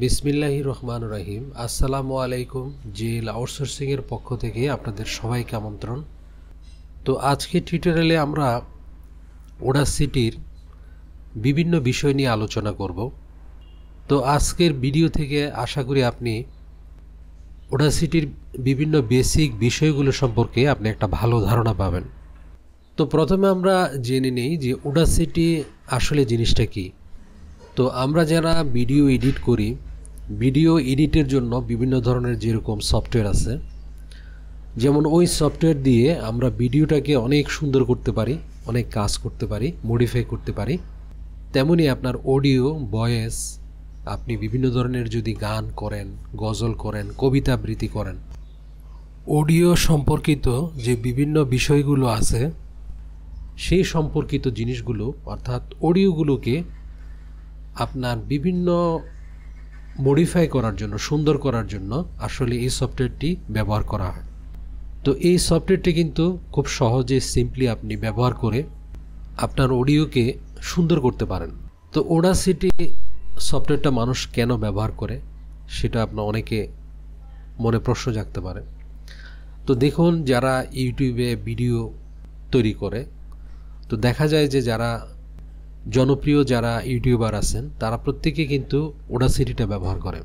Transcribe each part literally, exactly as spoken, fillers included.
বিসমিল্লাহির রহমানির রহিম। আসসালামু আলাইকুম। জিএল আউটসোর্সিং এর পক্ষ থেকে আপনাদের সবাইকে আমন্ত্রণ। তো আজকে টিউটোরিয়ালে আমরা অডাসিটির বিভিন্ন বিষয় নিয়ে আলোচনা করব। তো আজকের ভিডিও থেকে আশা করি আপনি অডাসিটির বিভিন্ন বেসিক বিষয়গুলো সম্পর্কে আপনি একটা ভালো ধারণা পাবেন। তো প্রথমে আমরা জেনে নেই যে অডাসিটি আসলে জিনিসটা কি। তো আমরা যারা ভিডিও এডিট করি, ভিডিও এডিটের জন্য বিভিন্ন ধরনের যেরকম সফটওয়্যার আছে, যেমন ওই সফটওয়্যার দিয়ে আমরা ভিডিওটাকে অনেক সুন্দর করতে পারি, অনেক কাজ করতে পারি, মডিফাই করতে পারি। তেমনি আপনার অডিও, ভয়েস, আপনি বিভিন্ন ধরনের যদি গান করেন, গজল করেন, কবিতা আবৃত্তি করেন, অডিও সম্পর্কিত যে বিভিন্ন বিষয়গুলো আছে সেই সম্পর্কিত জিনিসগুলো অর্থাৎ অডিওগুলোকে আপনার বিভিন্ন মডিফাই করার জন্য, সুন্দর করার জন্য আসলে এই সফটওয়্যারটি ব্যবহার করা হয়। তো এই সফটওয়্যারটি কিন্তু খুব সহজে সিম্পলি আপনি ব্যবহার করে আপনার অডিওকে সুন্দর করতে পারেন। তো অডাসিটি সফটওয়্যারটা মানুষ কেন ব্যবহার করে সেটা আপনার অনেকে মনে প্রশ্ন জাগতে পারে। তো দেখুন, যারা ইউটিউবে ভিডিও তৈরি করে, তো দেখা যায় যে যারা জনপ্রিয় যারা ইউটিউবার আছেন তারা প্রত্যেকে কিন্তু অডাসিটিটা ব্যবহার করে।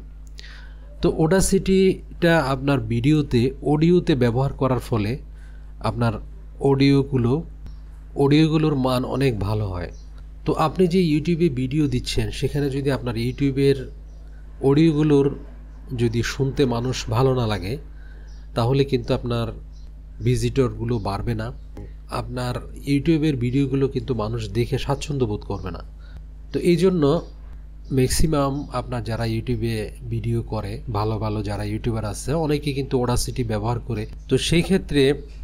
তো অডাসিটিটা আপনার ভিডিওতে, অডিওতে ব্যবহার করার ফলে আপনার অডিওগুলো অডিওগুলোর মান অনেক ভালো হয়। তো আপনি যে ইউটিউবে ভিডিও দিচ্ছেন সেখানে যদি আপনার ইউটিউবের অডিওগুলোর যদি শুনতে মানুষ ভালো না লাগে, তাহলে কিন্তু আপনার ভিজিটরগুলো বাড়বে না, আপনার ইউটিউবের ভিডিওগুলো কিন্তু মানুষ দেখে স্বাচ্ছন্দ্য বোধ করবে না। তো এই জন্য ম্যাক্সিমাম আপনার যারা ইউটিউবে ভিডিও করে, ভালো ভালো যারা ইউটিউবার আছে, অনেকে কিন্তু অডাসিটি ব্যবহার করে। তো সেই ক্ষেত্রে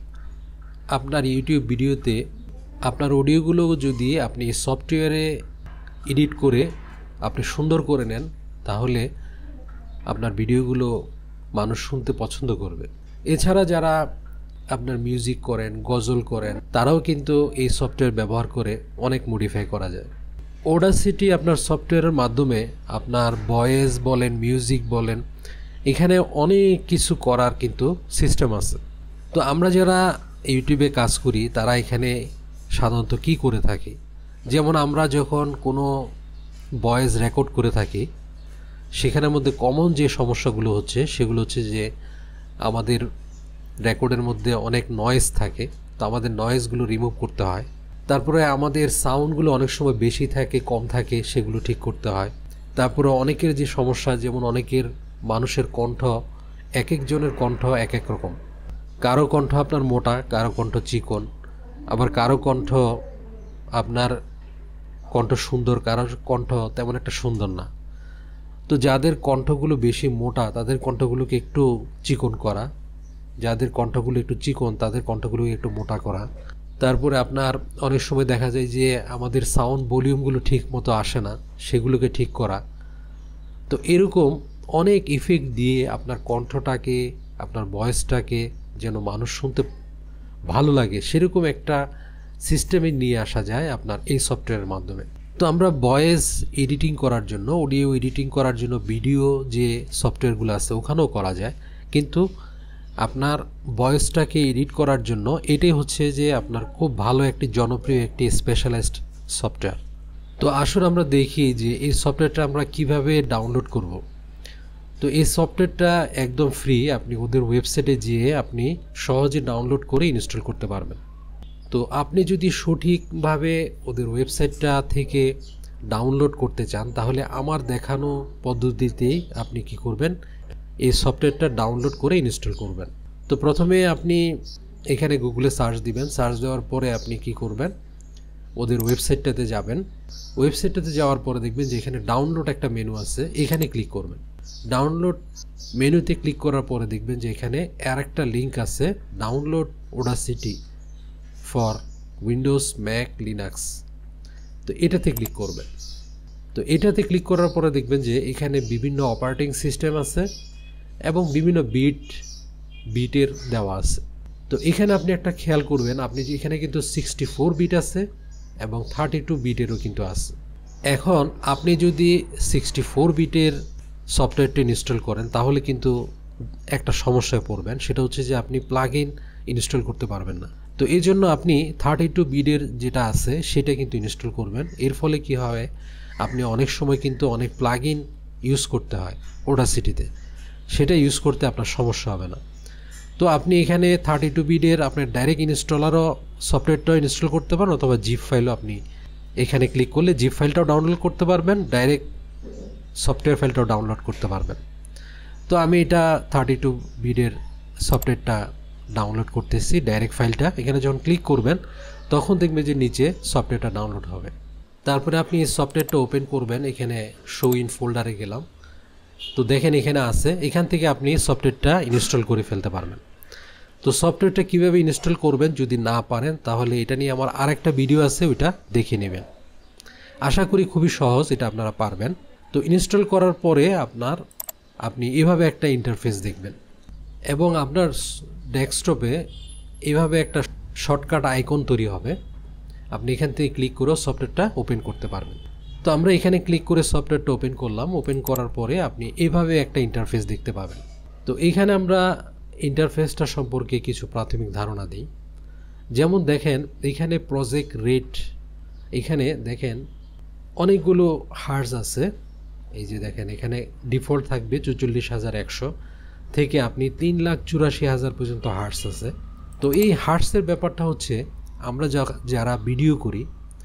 আপনার ইউটিউব ভিডিওতে আপনার অডিওগুলো যদি আপনি সফটওয়্যারে এডিট করে আপনি সুন্দর করে নেন, তাহলে আপনার ভিডিওগুলো মানুষ শুনতে পছন্দ করবে। এছাড়া যারা আপনার মিউজিক করেন, গজল করেন, তারাও কিন্তু এই সফটওয়্যার ব্যবহার করে অনেক মডিফাই করা যায়। অডাসিটি আপনার সফটওয়্যারের মাধ্যমে আপনার ভয়েস বলেন, মিউজিক বলেন, এখানে অনেক কিছু করার কিন্তু সিস্টেম আছে। তো আমরা যারা ইউটিউবে কাজ করি তারা এখানে সাধারণত কি করে থাকি, যেমন আমরা যখন কোনো ভয়েস রেকর্ড করে থাকি সেখানের মধ্যে কমন যে সমস্যাগুলো হচ্ছে সেগুলো হচ্ছে যে আমাদের রেকর্ডের মধ্যে অনেক নয়েজ থাকে। তো আমাদের নয়েজগুলো রিমুভ করতে হয়। তারপরে আমাদের সাউন্ডগুলো অনেক সময় বেশি থাকে, কম থাকে, সেগুলো ঠিক করতে হয়। তারপরে অনেকের যে সমস্যা, যেমন অনেকের মানুষের কণ্ঠ, এক একজনের কণ্ঠ এক এক রকম। কারো কণ্ঠ আপনার মোটা, কারো কণ্ঠ চিকন, আবার কারো কণ্ঠ আপনার কণ্ঠ সুন্দর, কারো কণ্ঠ তেমন একটা সুন্দর না। তো যাদের কণ্ঠগুলো বেশি মোটা তাদের কণ্ঠগুলোকে একটু চিকন করা, যাদের কণ্ঠগুলো একটু চিকন তাদের কণ্ঠগুলোকে একটু মোটা করা। তারপরে আপনার অনেক সময় দেখা যায় যে আমাদের সাউন্ড ভলিউমগুলো ঠিক মতো আসে না, সেগুলোকে ঠিক করা। তো এরকম অনেক ইফেক্ট দিয়ে আপনার কণ্ঠটাকে, আপনার ভয়েসটাকে যেন মানুষ শুনতে ভালো লাগে সেরকম একটা সিস্টেমে নিয়ে আসা যায় আপনার এই সফটওয়্যারের মাধ্যমে। তো আমরা ভয়েস এডিটিং করার জন্য, অডিও এডিটিং করার জন্য ভিডিও যে সফটওয়্যারগুলো আছে ওখানেও করা যায়, কিন্তু আপনার ভয়েসটাকে এডিট করার জন্য এটাই হচ্ছে যে আপনার খুব ভালো একটি জনপ্রিয় একটি স্পেশালাইজড সফটওয়্যার। তো আসুন আমরা দেখি যে এই সফটওয়্যারটা আমরা কিভাবে ডাউনলোড করব। তো এই সফটওয়্যারটা একদম ফ্রি, আপনি ওদের ওয়েবসাইটে যেয়ে আপনি সহজে ডাউনলোড করে ইনস্টল করতে পারবেন। তো আপনি যদি সঠিকভাবে ওদের ওয়েবসাইটটা থেকে ডাউনলোড করতে চান, তাহলে আমার দেখানো পদ্ধতিতেই আপনি কি করবেন, এই সফটওয়্যারটা ডাউনলোড করে ইনস্টল করবেন। তো প্রথমে আপনি এখানে গুগলে সার্চ দিবেন, সার্চ দেওয়ার পরে আপনি কি করবেন, ওদের ওয়েবসাইটটাতে যাবেন। ওয়েবসাইটটাতে যাওয়ার পরে দেখবেন যে এখানে ডাউনলোড একটা মেনু আছে, এখানে ক্লিক করবেন। ডাউনলোড মেনুতে ক্লিক করার পরে দেখবেন যে এখানে আর একটা লিঙ্ক আছে, download Audacity for Windows, Mac, Linux. তো এটাতে ক্লিক করবেন। তো এটাতে ক্লিক করার পরে দেখবেন যে এখানে বিভিন্ন অপারেটিং সিস্টেম আছে এবং বিভিন্ন বিট বিটের দেওয়া আছে। তো এখানে আপনি একটা খেয়াল করবেন, আপনি যে এখানে কিন্তু সিক্সটি ফোর বিট আছে এবং থার্টি টু বিটেরও কিন্তু আছে। এখন আপনি যদি সিক্সটি ফোর বিটের সফটওয়্যারটি ইনস্টল করেন তাহলে কিন্তু একটা সমস্যায় পড়বেন, সেটা হচ্ছে যে আপনি প্লাগইন ইনস্টল করতে পারবেন না। তো এই জন্য আপনি থার্টি টু বিটের যেটা আছে সেটা কিন্তু ইনস্টল করবেন। এর ফলে কি হয়, আপনি অনেক সময় কিন্তু অনেক প্লাগইন ইউজ করতে হয় অডাসিটিতে, সেটা ইউজ করতে আপনার সমস্যা হবে না। তো আপনি এখানে থার্টি টু বিটের আপনার ডাইরেক্ট ইনস্টলারও সফটওয়্যারটাও ইনস্টল করতে পারেন, অথবা জিপ ফাইলও আপনি এখানে ক্লিক করলে জিপ ফাইলটাও ডাউনলোড করতে পারবেন, ডাইরেক্ট সফটওয়্যার ফাইলটাও ডাউনলোড করতে পারবেন। তো আমি এটা থার্টি টু বিটের সফটওয়্যারটা ডাউনলোড করতেছি, ডাইরেক্ট ফাইলটা। এখানে যখন ক্লিক করবেন তখন দেখবেন যে নিচে সফটওয়্যারটা ডাউনলোড হবে। তারপরে আপনি এই সফটওয়্যারটা ওপেন করবেন, এখানে শো ইন ফোল্ডারে গেলাম, তো দেখেন এখানে আছে, এখান থেকে আপনি সফটওয়্যারটা ইনস্টল করে ফেলতে পারবেন। তো সফটওয়্যারটা কীভাবে ইনস্টল করবেন যদি না পারেন তাহলে এটা নিয়ে আমার আরেকটা ভিডিও আছে, ওইটা দেখে নেবেন। আশা করি খুবই সহজ, এটা আপনারা পারবেন। তো ইনস্টল করার পরে আপনার আপনি এভাবে একটা ইন্টারফেস দেখবেন এবং আপনার ডেস্কটপে এভাবে একটা শর্টকাট আইকন তৈরি হবে। আপনি এখান থেকে ক্লিক করেও সফটওয়্যারটা ওপেন করতে পারবেন। তো আমরা এখানে ক্লিক করে সফটওয়্যারটা ওপেন করলাম। ওপেন করার পরে আপনি এভাবে একটা ইন্টারফেস দেখতে পাবেন। তো এইখানে আমরা ইন্টারফেসটা সম্পর্কে কিছু প্রাথমিক ধারণা দিই। যেমন দেখেন এখানে প্রজেক্ট রেট, এখানে দেখেন অনেকগুলো হার্জ আছে। এই যে দেখেন এখানে ডিফল্ট থাকবে চৌচল্লিশ হাজার একশো থেকে আপনি তিন লাখ চুরাশি হাজার পর্যন্ত হার্টস আছে। তো এই হার্টসের ব্যাপারটা হচ্ছে আমরা যারা ভিডিও করি,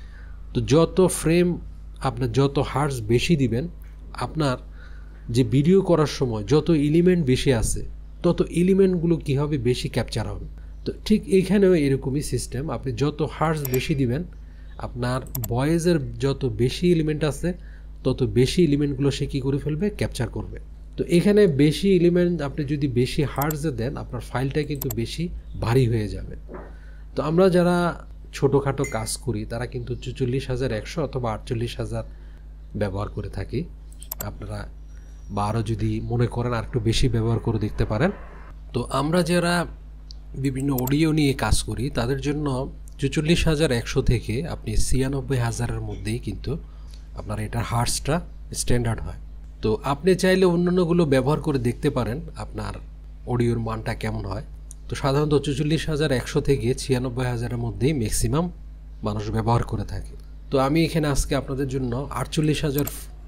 তো যত ফ্রেম আপনার যত হার্টস বেশি দিবেন, আপনার যে ভিডিও করার সময় যত এলিমেন্ট বেশি আছে তত এলিমেন্টগুলো কী হবে, বেশি ক্যাপচার হবে। তো ঠিক এইখানেও এরকমই সিস্টেম, আপনি যত হার্টস বেশি দিবেন, আপনার ভয়েসের যত বেশি এলিমেন্ট আছে তত বেশি এলিমেন্টগুলো সে কী করে ফেলবে, ক্যাপচার করবে। তো এখানে বেশি এলিমেন্ট আপনি যদি বেশি হার্টসে দেন, আপনার ফাইলটা কিন্তু বেশি ভারী হয়ে যাবে। তো আমরা যারা ছোটোখাটো কাজ করি তারা কিন্তু চুচল্লিশ হাজার একশো অথবা আটচল্লিশ হাজার ব্যবহার করে থাকি। আপনারা বা আরও যদি মনে করেন আর একটু বেশি ব্যবহার করে দেখতে পারেন। তো আমরা যারা বিভিন্ন অডিও নিয়ে কাজ করি তাদের জন্য চুচল্লিশ হাজার একশো থেকে আপনি ছিয়ানব্বই হাজারের মধ্যেই কিন্তু আপনার এটার হার্টসটা স্ট্যান্ডার্ড হয়। তো আপনি চাইলে অন্যান্যগুলো ব্যবহার করে দেখতে পারেন আপনার অডিওর মানটা কেমন হয়। তো সাধারণত চুচল্লিশ হাজার একশো থেকে ছিয়ানব্বই হাজারের মধ্যেই ম্যাক্সিমাম মানুষ ব্যবহার করে থাকে। তো আমি এখানে আজকে আপনাদের জন্য আটচল্লিশ হাজার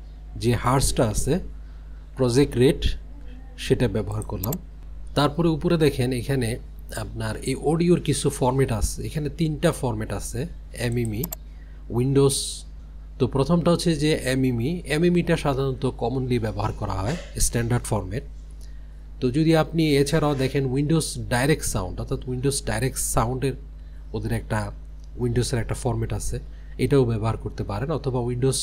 যে হার্টসটা আছে প্রজেক্ট রেট সেটা ব্যবহার করলাম। তারপরে উপরে দেখেন এখানে আপনার এই অডিওর কিছু ফরম্যাট আছে, এখানে তিনটা ফরম্যাট আছে, এমইমি, উইন্ডোজ। তো প্রথমটা হচ্ছে যে এমইমি, এমইমিটা সাধারণত কমনলি ব্যবহার করা হয়, স্ট্যান্ডার্ড ফরম্যাট। তো যদি আপনি এছাড়াও দেখেন উইন্ডোজ ডাইরেক্ট সাউন্ড, অর্থাৎ উইন্ডোজ ডাইরেক্ট সাউন্ডের ওদের একটা উইন্ডোজের একটা ফরম্যাট আছে, এটাও ব্যবহার করতে পারেন। অথবা উইন্ডোজ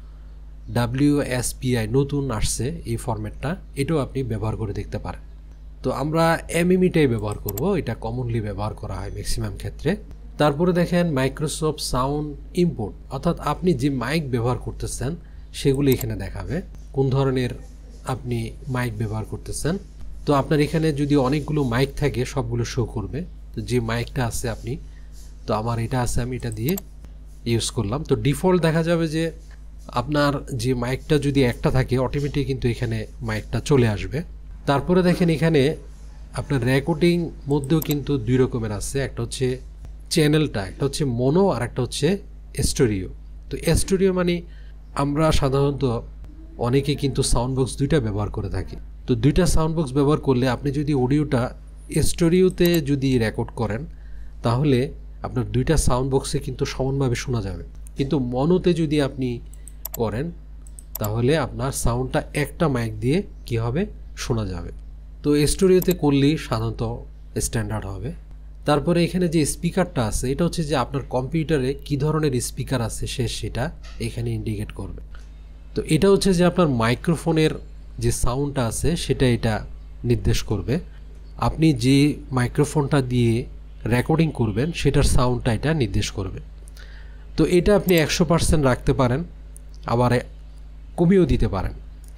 ডাব্লিউএসপিআই নতুন আসছে এই ফরম্যাটটা, এটাও আপনি ব্যবহার করে দেখতে পারেন। তো আমরা এমইমিটাই ব্যবহার করব, এটা কমনলি ব্যবহার করা হয় ম্যাক্সিমাম ক্ষেত্রে। তারপরে দেখেন মাইক্রোসফট সাউন্ড ইম্পোর্ট, অর্থাৎ আপনি যে মাইক ব্যবহার করতেছেন সেগুলো এখানে দেখাবে, কোন ধরনের আপনি মাইক ব্যবহার করতেছেন। তো আপনার এখানে যদি অনেকগুলো মাইক থাকে সবগুলো শো করবে। তো যে মাইকটা আছে আপনি, তো আমার এটা আছে, আমি এটা দিয়ে ইউজ করলাম। তো ডিফল্ট দেখা যাবে যে আপনার যে মাইকটা যদি একটা থাকে অটোমেটিক কিন্তু এখানে মাইকটা চলে আসবে। তারপরে দেখেন এখানে আপনার রেকর্ডিং মধ্যেও কিন্তু দুই রকমের আছে, একটা হচ্ছে চ্যানেলটা, একটা হচ্ছে মোনো আর একটা হচ্ছে স্টোরিও। তো স্টোরিও মানে আমরা সাধারণত অনেকে কিন্তু সাউন্ড বক্স দুইটা ব্যবহার করে থাকি। তো দুইটা সাউন্ড বক্স ব্যবহার করলে আপনি যদি অডিওটা স্টোরিওতে যদি রেকর্ড করেন তাহলে আপনার দুইটা সাউন্ড বক্সে কিন্তু সমানভাবে শোনা যাবে, কিন্তু মনোতে যদি আপনি করেন তাহলে আপনার সাউন্ডটা একটা মাইক দিয়ে কি হবে, শোনা যাবে। তো স্টোরিওতে করলেই সাধারণত স্ট্যান্ডার্ড হবে। তারপরে এখানে যে স্পিকারটা আছে এটা হচ্ছে যে আপনার কম্পিউটারে কি ধরনের স্পিকার আছে সে সেটা এখানে ইন্ডিকেট করবে। তো এটা হচ্ছে যে আপনার মাইক্রোফোনের যে সাউন্ডটা আছে সেটা এটা নির্দেশ করবে। আপনি যে মাইক্রোফোনটা দিয়ে রেকর্ডিং করবেন সেটার সাউন্ডটা এটা নির্দেশ করবে। তো এটা আপনি একশো পার্সেন্ট রাখতে পারেন, আবার কমিয়েও দিতে পারেন।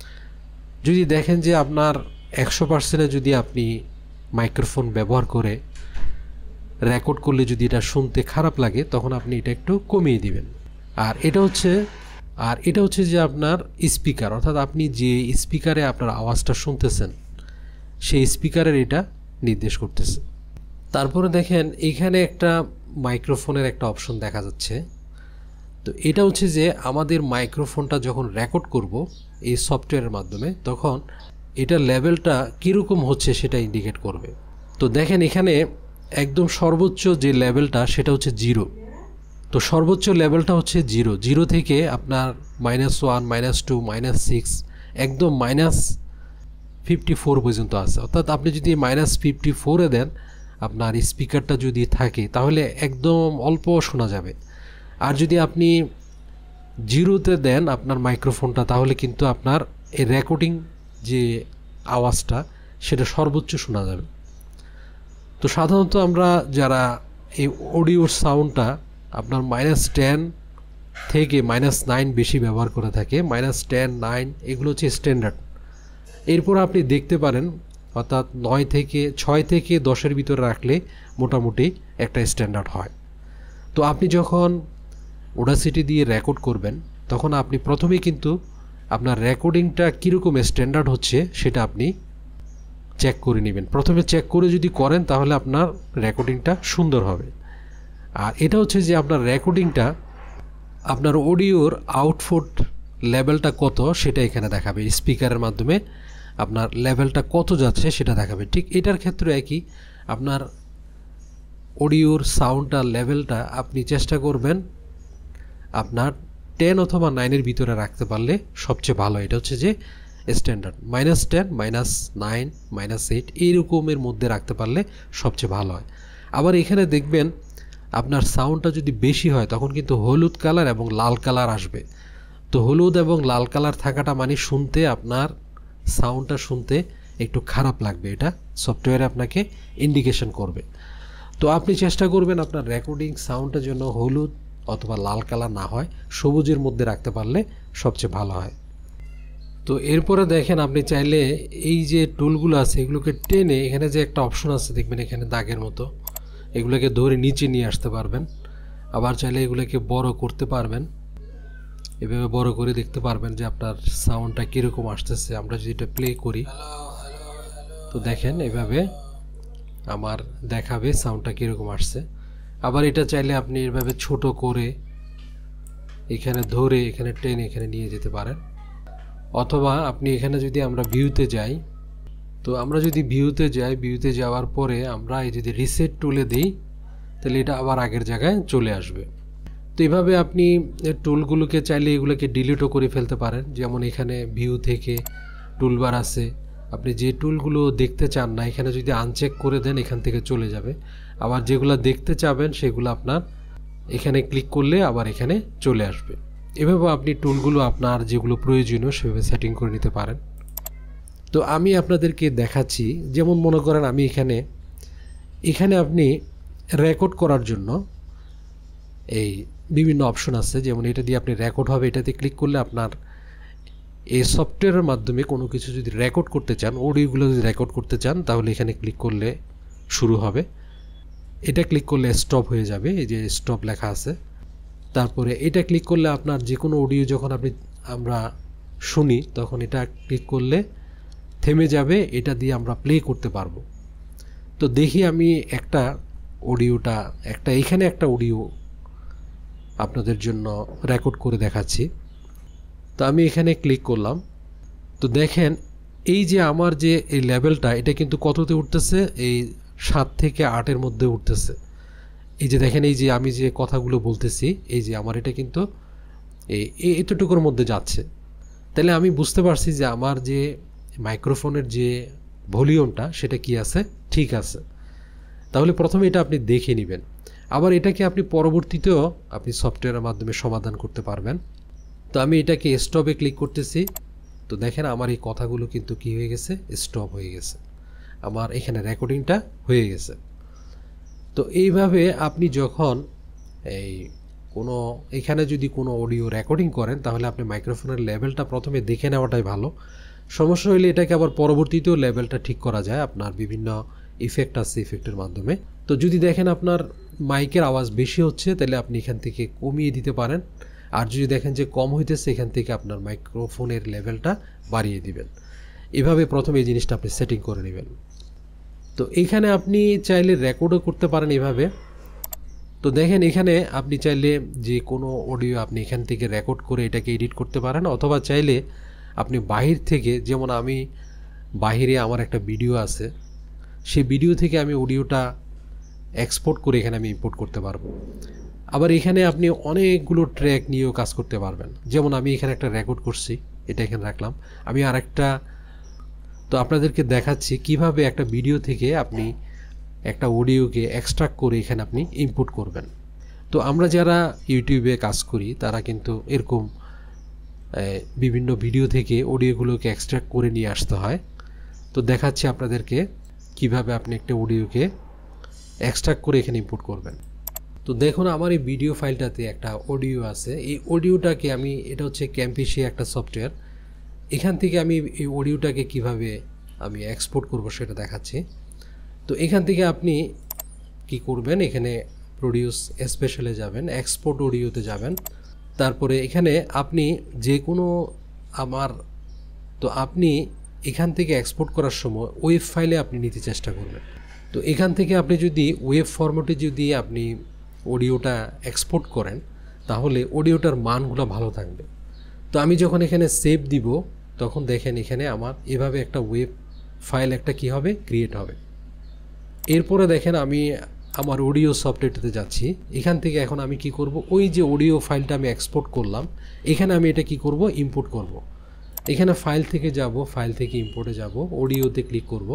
যদি দেখেন যে আপনার একশো পার্সেন্টে যদি আপনি মাইক্রোফোন ব্যবহার করে রেকর্ড করলে যদি এটা শুনতে খারাপ লাগে তখন আপনি এটা একটু কমিয়ে দিবেন। আর এটা হচ্ছে আর এটা হচ্ছে যে আপনার স্পিকার, অর্থাৎ আপনি যে স্পিকারে আপনার আওয়াজটা শুনতেছেন সেই স্পিকারের এটা নির্দেশ করতেছে। তারপরে দেখেন এখানে একটা মাইক্রোফোনের একটা অপশন দেখা যাচ্ছে। তো এটা হচ্ছে যে আমাদের মাইক্রোফোনটা যখন রেকর্ড করব এই সফটওয়্যারের মাধ্যমে, তখন এটা লেভেলটা কীরকম হচ্ছে সেটা ইন্ডিকেট করবে। তো দেখেন এখানে একদম সর্বোচ্চ যে লেভেলটা সেটা হচ্ছে জিরো। তো সর্বোচ্চ লেভেলটা হচ্ছে জিরো জিরো থেকে আপনার minus one minus two minus six একদম মাইনাস ফিফটি ফোর পর্যন্ত আছে। অর্থাৎ আপনি যদি মাইনাস ফিফটি ফোরে দেন আপনার স্পিকারটা যদি থাকে তাহলে একদম অল্প শোনা যাবে। আর যদি আপনি জিরোতে দেন আপনার মাইক্রোফোনটা তাহলে কিন্তু আপনার এই রেকর্ডিং যে আওয়াজটা সেটা সর্বোচ্চ শোনা যাবে। তো সাধারণত আমরা যারা এই অডিওর সাউন্ডটা আপনার মাইনাস টেন থেকে মাইনাস নাইন বেশি ব্যবহার করে থাকে, মাইনাস টেন নাইন এগুলো হচ্ছে স্ট্যান্ডার্ড। এরপর আপনি দেখতে পারেন অর্থাৎ নয় থেকে ছয় থেকে দশের ভিতরে রাখলে মোটামুটি একটা স্ট্যান্ডার্ড হয়। তো আপনি যখন অডাসিটি দিয়ে রেকর্ড করবেন তখন আপনি প্রথমেই কিন্তু আপনার রেকর্ডিংটা কীরকম স্ট্যান্ডার্ড হচ্ছে সেটা আপনি চেক করে নেবেন। প্রথমে চেক করে যদি করেন তাহলে আপনার রেকর্ডিংটা সুন্দর হবে। আর এটা হচ্ছে যে আপনার রেকর্ডিংটা আপনার অডিওর আউটপুট লেভেলটা কত সেটা এখানে দেখাবে, স্পিকারের মাধ্যমে আপনার লেভেলটা কত যাচ্ছে সেটা দেখাবে। ঠিক এটার ক্ষেত্রে একই, আপনার অডিওর সাউন্ডটা লেভেলটা আপনি চেষ্টা করবেন আপনার টেন অথবা নাইনের ভিতরে রাখতে পারলে সবচেয়ে ভালো। এটা হচ্ছে যে standard minus ten minus nine minus eight এইরকমের মধ্যে রাখতে পারলে সবচেয়ে ভালো হয়। আবার এখানে দেখবেন আপনার সাউন্ডটা যদি বেশি হয় তখন কিন্তু হলুদ কালার এবং লাল কালার আসবে। তো হলুদ এবং লাল কালার থাকাটা মানে শুনতে আপনার সাউন্ডটা শুনতে একটু খারাপ লাগবে, এটা সফটওয়্যারে আপনাকে ইন্ডিকেশন করবে। তো আপনি চেষ্টা করবেন আপনার রেকর্ডিং সাউন্ডের জন্য হলুদ অথবা লাল কালার না হয় সবুজের মধ্যে রাখতে পারলে সবচেয়ে ভালো হয়। তো এরপরে দেখেন আপনি চাইলে এই যে টুলগুলো আছে এগুলোকে টেনে এখানে যে একটা অপশন আছে দেখবেন এখানে দাগের মতো, এগুলোকে ধরে নিচে নিয়ে আসতে পারবেন। আবার চাইলে এগুলোকে বড় করতে পারবেন, এভাবে বড় করে দেখতে পারবেন যে আপনার সাউন্ডটা কীরকম আসতেছে। আমরা যদি এটা প্লে করি তো দেখেন এভাবে আমার দেখাবে সাউন্ডটা কীরকম আসছে। আবার এটা চাইলে আপনি এভাবে ছোট করে এখানে ধরে এখানে টেনে এখানে নিয়ে যেতে পারেন। অথবা আপনি এখানে যদি আমরা ভিউতে যাই, তো আমরা যদি ভিউতে যাই ভিউতে যাওয়ার পরে আমরা এই যদি রিসেট টুলে দিই তাহলে এটা আবার আগের জায়গায় চলে আসবে। তো এইভাবে আপনি টুলগুলোকে চাইলে এগুলোকে ডিলিটও করে ফেলতে পারেন। যেমন এখানে ভিউ থেকে টুলবার আছে, আপনি যে টুলগুলো দেখতে চান না এখানে যদি আনচেক করে দেন এখান থেকে চলে যাবে। আবার যেগুলো দেখতে চাবেন সেগুলো আপনার এখানে ক্লিক করলে আবার এখানে চলে আসবে। এভাবে আপনি টুলগুলো আপনার যেগুলো প্রয়োজনীয় সেভাবে সেটিং করে নিতে পারেন। তো আমি আপনাদেরকে দেখাচ্ছি, যেমন মনে করেন আমি এখানে এখানে আপনি রেকর্ড করার জন্য এই বিভিন্ন অপশন আছে, যেমন এটা দিয়ে আপনি রেকর্ড হবে, এটাতে ক্লিক করলে আপনার এই সফটওয়্যারের মাধ্যমে কোনো কিছু যদি রেকর্ড করতে চান, অডিওগুলো যদি রেকর্ড করতে চান তাহলে এখানে ক্লিক করলে শুরু হবে, এটা ক্লিক করলে স্টপ হয়ে যাবে, এই যে স্টপ লেখা আছে। তারপরে এটা ক্লিক করলে আপনার যে কোনো অডিও যখন আপনি আমরা শুনি তখন এটা ক্লিক করলে থেমে যাবে, এটা দিয়ে আমরা প্লে করতে পারবো। তো দেখি আমি একটা অডিওটা একটা এখানে একটা অডিও আপনাদের জন্য রেকর্ড করে দেখাচ্ছি। তো আমি এখানে ক্লিক করলাম, তো দেখেন এই যে আমার যে এই লেভেলটা এটা কিন্তু কততে উঠতেছে, এই সাত থেকে আটের মধ্যে উঠতেছে। এই যে দেখেন এই যে আমি যে কথাগুলো বলতেছি এই যে আমার এটা কিন্তু এই এতটুকুর মধ্যে যাচ্ছে। তাহলে আমি বুঝতে পারছি যে আমার যে মাইক্রোফোনের যে ভলিউমটা সেটা কি আছে, ঠিক আছে। তাহলে প্রথমে এটা আপনি দেখে নেবেন। আবার এটাকে আপনি পরবর্তীতেও আপনি সফটওয়্যারের মাধ্যমে সমাধান করতে পারবেন। তো আমি এটাকে স্টপে ক্লিক করতেছি, তো দেখেন আমার এই কথাগুলো কিন্তু কি হয়ে গেছে, স্টপ হয়ে গেছে, আমার এখানে রেকর্ডিংটা হয়ে গেছে। তো এইভাবে আপনি যখন এই কোনো এখানে যদি কোনো অডিও রেকর্ডিং করেন তাহলে আপনি মাইক্রোফোনের লেভেলটা প্রথমে দেখে নেওয়াটাই ভালো। সমস্যা হলে এটাকে আবার পরবর্তীতেও লেভেলটা ঠিক করা যায়, আপনার বিভিন্ন ইফেক্ট আছে ইফেক্টের মাধ্যমে। তো যদি দেখেন আপনার মাইকের আওয়াজ বেশি হচ্ছে তাহলে আপনি এখান থেকে কমিয়ে দিতে পারেন, আর যদি দেখেন যে কম হইতেছে এখান থেকে আপনার মাইক্রোফোনের লেভেলটা বাড়িয়ে দিবেন। এভাবে প্রথমে এই জিনিসটা আপনি সেটিং করে নেবেন। তো এখানে আপনি চাইলে রেকর্ডও করতে পারেন এভাবে। তো দেখেন এখানে আপনি চাইলে যে কোনো অডিও আপনি এখান থেকে রেকর্ড করে এটাকে এডিট করতে পারেন, অথবা চাইলে আপনি বাহির থেকে, যেমন আমি বাহিরে আমার একটা ভিডিও আছে, সেই ভিডিও থেকে আমি অডিওটা এক্সপোর্ট করে এখানে আমি ইম্পোর্ট করতে পারবো। আবার এখানে আপনি অনেকগুলো ট্র্যাক নিয়েও কাজ করতে পারবেন। যেমন আমি এখানে একটা রেকর্ড করছি, এটা এখানে রাখলাম। আমি আর একটা, তো আপনাদেরকে দেখাচ্ছি কিভাবে একটা ভিডিও থেকে আপনি একটা অডিওকে এক্সট্রাক্ট করে এখানে আপনি ইনপুট করবেন। তো আমরা যারা ইউটিউবে কাজ করি তারা কিন্তু এরকম বিভিন্ন ভিডিও থেকে অডিওগুলোকে এক্সট্রাক্ট করে নিয়ে আসতে হয়। তো দেখাচ্ছি আপনাদেরকে কিভাবে আপনি একটা অডিওকে এক্সট্রাক্ট করে এখানে ইনপুট করবেন। তো দেখুন আমার এই ভিডিও ফাইলটাতে একটা অডিও আছে। এই অডিওটাকে আমি, এটা হচ্ছে ক্যাম্পিশিয়া একটা সফটওয়্যার, এখান থেকে আমি এই অডিওটাকে কিভাবে আমি এক্সপোর্ট করব সেটা দেখাচ্ছি। তো এখান থেকে আপনি কি করবেন, এখানে প্রডিউস স্পেশালে যাবেন, এক্সপোর্ট অডিওতে যাবেন। তারপরে এখানে আপনি যে কোনো আমার, তো আপনি এখান থেকে এক্সপোর্ট করার সময় ওয়েব ফাইলে আপনি নিতে চেষ্টা করবেন। তো এখান থেকে আপনি যদি ওয়েব ফরম্যাটে যদি আপনি অডিওটা এক্সপোর্ট করেন তাহলে অডিওটার মানগুলো ভালো থাকবে। তো আমি যখন এখানে সেভ দিব তখন দেখেন এখানে আমার এভাবে একটা ওয়েব ফাইল একটা কি হবে, ক্রিয়েট হবে। এরপরে দেখেন আমি আমার অডিও সফটওয়্যারটাতে যাচ্ছি। এখান থেকে এখন আমি কি করব, ওই যে অডিও ফাইলটা আমি এক্সপোর্ট করলাম এখানে আমি এটা কি করব, ইম্পোর্ট করব। এখানে ফাইল থেকে যাব, ফাইল থেকে ইম্পোর্টে যাব, অডিওতে ক্লিক করব।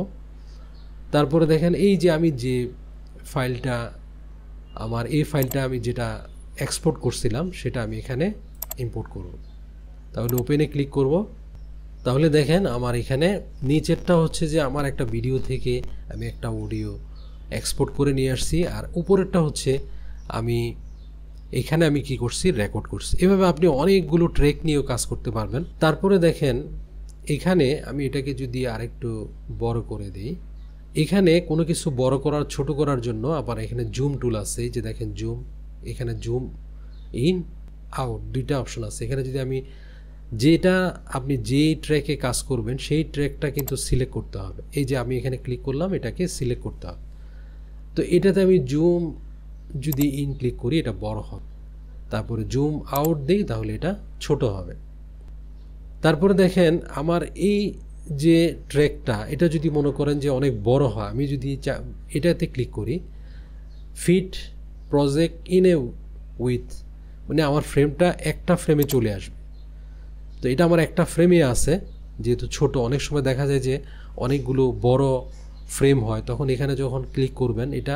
তারপরে দেখেন এই যে আমি যে ফাইলটা, আমার এই ফাইলটা আমি যেটা এক্সপোর্ট করছিলাম সেটা আমি এখানে ইম্পোর্ট করব। তাহলে ওপেনে ক্লিক করব। তাহলে দেখেন আমার এখানে নিচেরটা হচ্ছে যে আমার একটা ভিডিও থেকে আমি একটা অডিও এক্সপোর্ট করে নিয়ে আসছি, আর উপরেরটা হচ্ছে আমি এখানে আমি কি করছি, রেকর্ড করছি। এভাবে আপনি অনেকগুলো ট্র্যাক নিয়েও কাজ করতে পারবেন। তারপরে দেখেন এখানে আমি এটাকে যদি আরেকটু বড় করে দিই, এখানে কোনো কিছু বড় করার, ছোট করার জন্য আবার এখানে জুম টুল আছে, যে দেখেন জুম, এখানে জুম ইন আউট দুইটা অপশন আছে। এখানে যদি আমি যেটা আপনি যেই ট্র্যাকে কাজ করবেন সেই ট্র্যাকটা কিন্তু সিলেক্ট করতে হবে। এই যে আমি এখানে ক্লিক করলাম, এটাকে সিলেক্ট করতে হবে। তো এটাতে আমি জুম যদি ইন ক্লিক করি এটা বড় হবে, তারপরে জুম আউট দিই তাহলে এটা ছোট হবে। তারপরে দেখেন আমার এই যে ট্র্যাকটা, এটা যদি মনে করেন যে অনেক বড় হয়, আমি যদি এটাতে ক্লিক করি, fit project in a width, মানে আমার ফ্রেমটা একটা ফ্রেমে চলে আসবে। তো এটা আমার একটা ফ্রেমে আছে, যেহেতু ছোট, অনেক সময় দেখা যায় যে অনেকগুলো বড় ফ্রেম হয়, তখন এখানে যখন ক্লিক করবেন এটা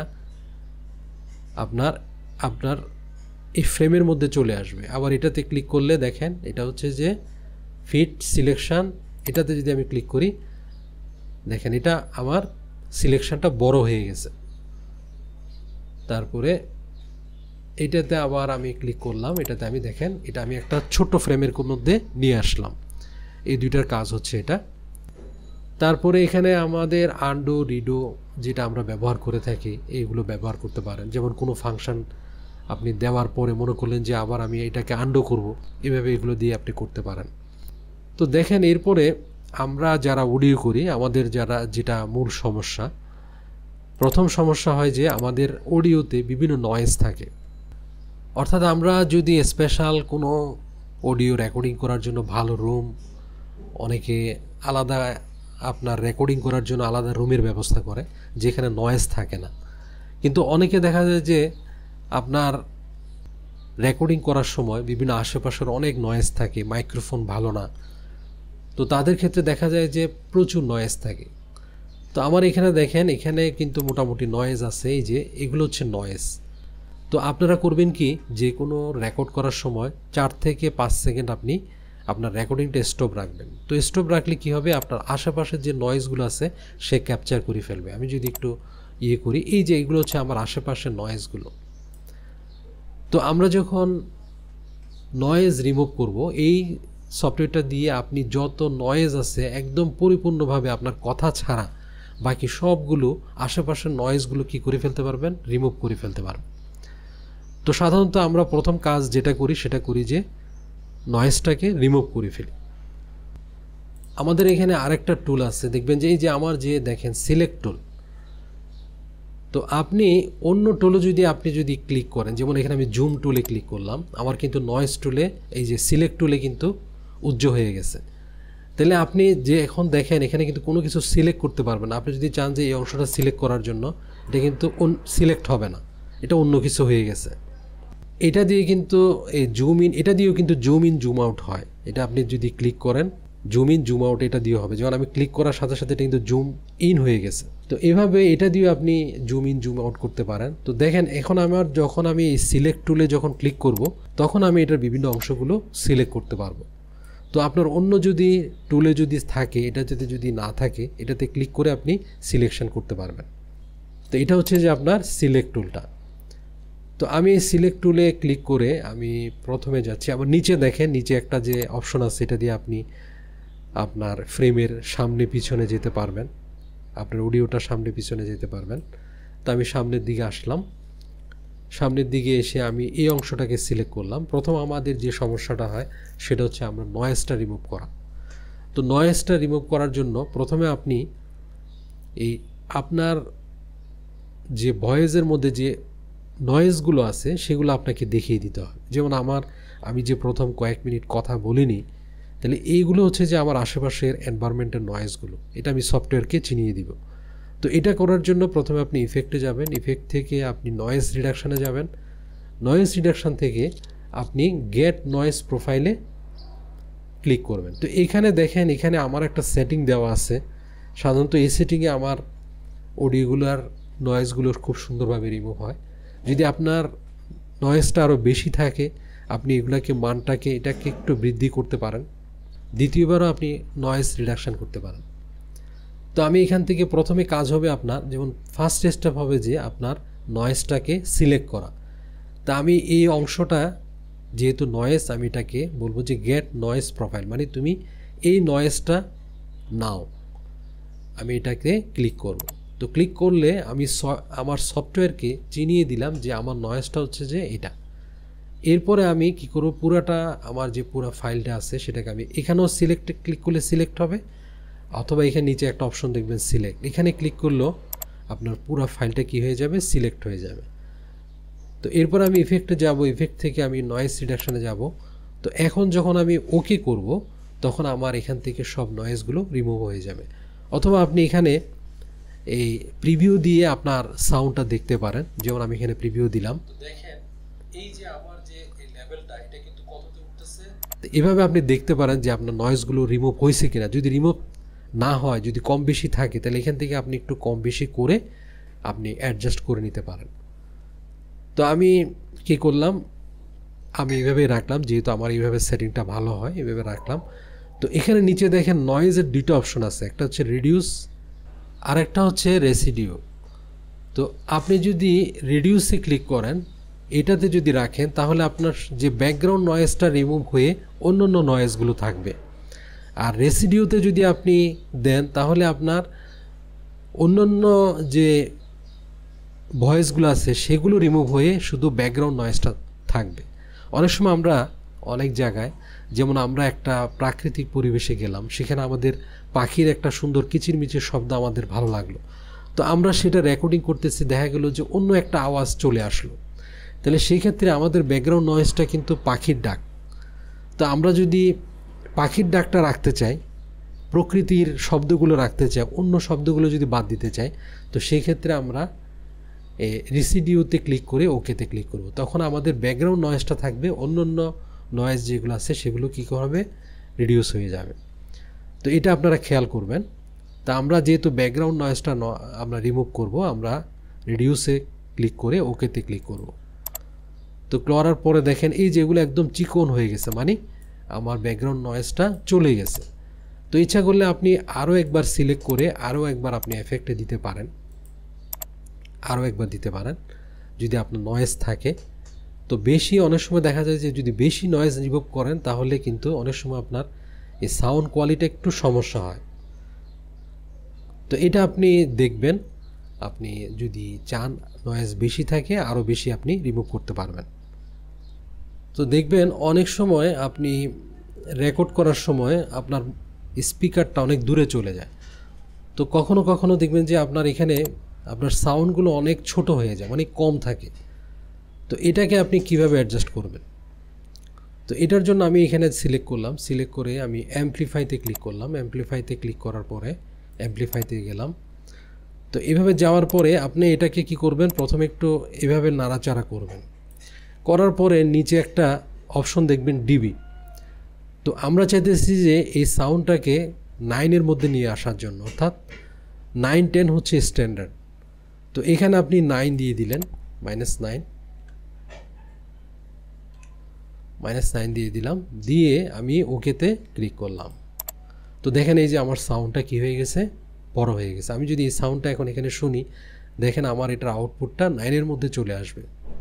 আপনার আপনার এই ফ্রেমের মধ্যে চলে আসবে। আবার এটাতে ক্লিক করলে দেখেন এটা হচ্ছে যে ফিট সিলেকশন, এটাতে যদি আমি ক্লিক করি দেখেন এটা আমার সিলেকশনটা বড় হয়ে গেছে। তারপরে এটাতে আবার আমি ক্লিক করলাম, এটাতে আমি দেখেন এটা আমি একটা ছোট ফ্রেমের মধ্যে নিয়ে আসলাম। এই দুইটার কাজ হচ্ছে এটা। তারপরে এখানে আমাদের আন্ডো রিডো যেটা আমরা ব্যবহার করে থাকি এইগুলো ব্যবহার করতে পারেন। যেমন কোনো ফাংশন আপনি দেওয়ার পরে মনে করলেন যে আবার আমি এটাকে আন্ডো করব, এভাবে এগুলো দিয়ে আপনি করতে পারেন। তো দেখেন এরপরে আমরা যারা অডিও করি আমাদের যারা যেটা মূল সমস্যা, প্রথম সমস্যা হয় যে আমাদের অডিওতে বিভিন্ন নয়েজ থাকে। অর্থাৎ আমরা যদি স্পেশাল কোনো অডিও রেকর্ডিং করার জন্য ভালো রুম, অনেকে আলাদা আপনার রেকর্ডিং করার জন্য আলাদা রুমের ব্যবস্থা করে যেখানে নয়েজ থাকে না, কিন্তু অনেকে দেখা যায় যে আপনার রেকর্ডিং করার সময় বিভিন্ন আশেপাশের অনেক নয়েজ থাকে, মাইক্রোফোন ভালো না, তো তাদের ক্ষেত্রে দেখা যায় যে প্রচুর নয়েজ থাকে। তো আমার এখানে দেখেন এখানে কিন্তু মোটামুটি নয়েজ আছে, এই যে এগুলো হচ্ছে নয়েজ। তো আপনারা করবেন কি, যে কোনো রেকর্ড করার সময় চার থেকে পাঁচ সেকেন্ড আপনি আপনার রেকর্ডিংটা স্টপ রাখবেন। তো স্টপ রাখলে কি হবে, আপনার আশেপাশের যে নয়েজগুলো আছে সে ক্যাপচার করে ফেলবে। আমি যদি একটু ইয়ে করি, এই যে এগুলো হচ্ছে আমার আশেপাশের নয়েজগুলো। তো আমরা যখন নয়েজ রিমুভ করব, এই সফটওয়্যারটা দিয়ে আপনি যত নয়েজ আছে একদম পরিপূর্ণভাবে আপনার কথা ছাড়া বাকি সবগুলো আশেপাশের নয়েজগুলো কি করে ফেলতে পারবেন, রিমুভ করে ফেলতে পারবেন। তো সাধারণত আমরা প্রথম কাজ যেটা করি সেটা করি যে নয়েজটাকে রিমুভ করে ফেলি। আমাদের এখানে আরেকটা টুল আছে, দেখবেন যে এই যে আমার যে দেখেন সিলেক্ট টুল, তো আপনি অন্য টুলে যদি আপনি যদি ক্লিক করেন, যেমন এখানে আমি জুম টুলে ক্লিক করলাম, আমার কিন্তু নয়েজ টুলে এই যে সিলেক্ট টুলে কিন্তু উজ্জ্বল হয়ে গেছে। তাহলে আপনি যে এখন দেখেন এখানে কিন্তু কোনো কিছু সিলেক্ট করতে পারবেন না। আপনি যদি চান যে এই অংশটা সিলেক্ট করার জন্য, এটা কিন্তু সিলেক্ট হবে না, এটা অন্য কিছু হয়ে গেছে। এটা দিয়ে কিন্তু এই জুম ইন, এটা দিয়েও কিন্তু জুম ইন জুম আউট হয়। এটা আপনি যদি ক্লিক করেন জুম ইন জুম আউট এটা দিয়ে হবে, যেমন আমি ক্লিক করার সাথে সাথে এটা কিন্তু জুম ইন হয়ে গেছে। তো এভাবে এটা দিয়েও আপনি জুম ইন জুম আউট করতে পারেন। তো দেখেন এখন আমার যখন আমি এই সিলেক্ট টুলে যখন ক্লিক করব, তখন আমি এটার বিভিন্ন অংশগুলো সিলেক্ট করতে পারবো। তো আপনার অন্য যদি টুলে যদি থাকে, এটা যদি যদি না থাকে, এটাতে ক্লিক করে আপনি সিলেকশন করতে পারবেন। তো এটা হচ্ছে যে আপনার সিলেক্ট টুলটা। তো আমি এই সিলেক্ট টুলে ক্লিক করে আমি প্রথমে যাচ্ছি, আবার নিচে দেখেন নিচে একটা যে অপশন আছে, এটা দিয়ে আপনি আপনার ফ্রেমের সামনে পিছনে যেতে পারবেন, আপনার অডিওটা সামনে পিছনে যেতে পারবেন। তো আমি সামনের দিকে আসলাম, সামনের দিকে এসে আমি এই অংশটাকে সিলেক্ট করলাম। প্রথম আমাদের যে সমস্যাটা হয় সেটা হচ্ছে আমরা নয়েজটা রিমুভ করা। তো নয়েজটা রিমুভ করার জন্য প্রথমে আপনি এই আপনার যে ভয়েসের মধ্যে যে নয়েজগুলো আছে সেগুলো আপনাকে দেখিয়ে দিতে হবে। যেমন আমার আমি যে প্রথম কয়েক মিনিট কথা বলিনি, তাহলে এইগুলো হচ্ছে যে আমার আশেপাশের এনভায়রনমেন্টের নয়েজগুলো, এটা আমি সফটওয়্যারকে চিনিয়ে দিব। তো এটা করার জন্য প্রথমে আপনি ইফেক্টে যাবেন, ইফেক্ট থেকে আপনি নয়েজ রিডাকশানে যাবেন, নয়েজ রিডাকশান থেকে আপনি গেট নয়েজ প্রোফাইলে ক্লিক করবেন। তো এখানে দেখেন এখানে আমার একটা সেটিং দেওয়া আছে। সাধারণত এই সেটিংয়ে আমার অডিওগুলোর নয়েজগুলো খুব সুন্দরভাবে রিমুভ হয়। যদি আপনার নয়েজটা আরও বেশি থাকে, আপনি এগুলাকে মানটাকে এটাকে একটু বৃদ্ধি করতে পারেন, দ্বিতীয়বারও আপনি নয়েজ রিডাকশান করতে পারেন। তো আমি এখান থেকে প্রথমে কাজ হবে আপনার, যেমন ফার্স্ট স্টেপ হবে যে আপনার নয়েজটাকে সিলেক্ট করা। তা আমি এই অংশটা যেহেতু নয়েজ, আমি এটাকে বলবো যে গেট নয়েজ প্রোফাইল, মানে তুমি এই নয়েজটা নাও। আমি এটাকে ক্লিক করব। তো ক্লিক করলে আমি আমার সফটওয়্যারকে চিনিয়ে দিলাম যে আমার নয়েজটা হচ্ছে যে এটা। এরপরে আমি কি করব, পুরাটা আমার যে পুরো ফাইলটা আছে সেটাকে আমি এখানেও সিলেক্ট ক্লিক করলে সিলেক্ট হবে, অথবা এখানে নিচে একটা অপশন দেখবেন সিলেক্ট, এখানে ক্লিক করলেও আপনার পুরো ফাইলটা কি হয়ে যাবে, সিলেক্ট হয়ে যাবে। তো এরপর আমি ইফেক্টে যাব, ইফেক্ট থেকে আমি নয়েজ রিডাকশানে যাব। তো এখন যখন আমি ওকে করব, তখন আমার এখান থেকে সব নয়েজগুলো রিমুভ হয়ে যাবে। অথবা আপনি এখানে এই প্রিভিউ দিয়ে আপনার সাউন্ডটা দেখতে পারেন, যেমন আমি এখানে প্রিভিউ দিলাম, দেখেন এই যে আমার যে এই লেভেলটা এটা কিন্তু কততে উঠতেছে। এভাবে আপনি দেখতে পারেন যে আপনার নয়েজগুলো রিমুভ হয়েছে কিনা। যদি রিমুভ না হয়, যদি কম বেশি থাকে, তাহলে এখান থেকে আপনি একটু কম বেশি করে আপনি অ্যাডজাস্ট করে নিতে পারেন। তো আমি কি করলাম, আমি এইভাবে রাখলাম, যেহেতু আমার এইভাবে সেটিংটা ভালো হয় এইভাবে রাখলাম। তো এখানে নিচে দেখেন নয়েজের দুটো অপশন আছে, একটা হচ্ছে রিডিউস আর একটা হচ্ছে রেসিডিউ। তো আপনি যদি রিডিউসে ক্লিক করেন, এটাতে যদি রাখেন, তাহলে আপনার যে ব্যাকগ্রাউন্ড নয়েজটা রিমুভ হয়ে অন্য অন্য নয়েজগুলো থাকবে। আর রেসিডিউতে যদি আপনি দেন, তাহলে আপনার অন্যান্য যে ভয়েসগুলো আছে সেগুলো রিমুভ হয়ে শুধু ব্যাকগ্রাউন্ড নয়েজটা থাকবে। অনেক সময় আমরা অনেক জায়গায়, যেমন আমরা একটা প্রাকৃতিক পরিবেশে গেলাম, সেখানে আমাদের পাখির একটা সুন্দর কিচিরমিচির শব্দ আমাদের ভালো লাগলো, তো আমরা সেটা রেকর্ডিং করতেছি, দেখা গেল যে অন্য একটা আওয়াজ চলে আসলো, তাহলে সেই ক্ষেত্রে আমাদের ব্যাকগ্রাউন্ড নয়েজটা কিন্তু পাখির ডাক। তো আমরা যদি পাখির ডাকটা রাখতে চাই, প্রকৃতির শব্দগুলো রাখতে চাই, অন্য শব্দগুলো যদি বাদ দিতে চাই, তো সেই ক্ষেত্রে আমরা রেসিডিউতে ক্লিক করে ওকেতে ক্লিক করব। তখন আমাদের ব্যাকগ্রাউন্ড নয়েজটা থাকবে, অন্য অন্য নয়েজ যেগুলো আছে সেগুলো কী হবে, রিডিউস হয়ে যাবে। তো এটা আপনারা খেয়াল করবেন। তা আমরা যেহেতু ব্যাকগ্রাউন্ড নয়েজটা আমরা রিমুভ করব, আমরা রিডিউসে ক্লিক করে ওকেতে ক্লিক করব। তো করার পরে দেখেন এই যেগুলো একদম চিকন হয়ে গেছে, মানে আমার ব্যাকগ্রাউন্ড নয়েজটা চলে গেছে। তো ইচ্ছা করলে আপনি আরও একবার সিলেক্ট করে আরও একবার আপনি এফেক্টে দিতে পারেন, আরও একবার দিতে পারেন যদি আপনার নয়েজ থাকে। তো বেশি অনেক সময় দেখা যায় যে যদি বেশি নয়েজ রিমুভ করেন, তাহলে কিন্তু অনেক সময় আপনার এই সাউন্ড কোয়ালিটি একটু সমস্যা হয়। তো এটা আপনি দেখবেন, আপনি যদি চান নয়েজ বেশি থাকে আরও বেশি আপনি রিমুভ করতে পারবেন। তো দেখবেন অনেক সময় আপনি রেকর্ড করার সময় আপনার স্পিকারটা অনেক দূরে চলে যায়। তো কখনো কখনো দেখবেন যে আপনার এখানে আপনার সাউন্ডগুলো অনেক ছোট হয়ে যায়, মানে কম থাকে। তো এটাকে আপনি কিভাবে অ্যাডজাস্ট করবেন? তো এটার জন্য আমি এখানে সিলেক্ট করলাম, সিলেক্ট করে আমি অ্যাম্পলিফাইতে ক্লিক করলাম। অ্যাম্পলিফাইতে ক্লিক করার পরে অ্যাম্পলিফাইতে গেলাম। তো এভাবে যাওয়ার পরে আপনি এটাকে কি করবেন, প্রথমে একটু এভাবে নাড়াচাড়া করবেন। করার পরে নিচে একটা অপশন দেখবেন ডিবি। তো আমরা চাইতেছি যে এই সাউন্ডটাকে নাইনের মধ্যে নিয়ে আসার জন্য, অর্থাৎ নাইন টেন হচ্ছে স্ট্যান্ডার্ড। তো এখানে আপনি নাইন দিয়ে দিলেন, মাইনাস নাইন মাইনাস নাইন দিয়ে দিলাম, দিয়ে আমি ওকেতে ক্লিক করলাম। তো দেখেন এই যে আমার সাউন্ডটা কী হয়ে গেছে, বড় হয়ে গেছে। আমি যদি এই সাউন্ডটা এখন এখানে শুনি, দেখেন আমার এটার আউটপুটটা নাইনের মধ্যে চলে আসবে।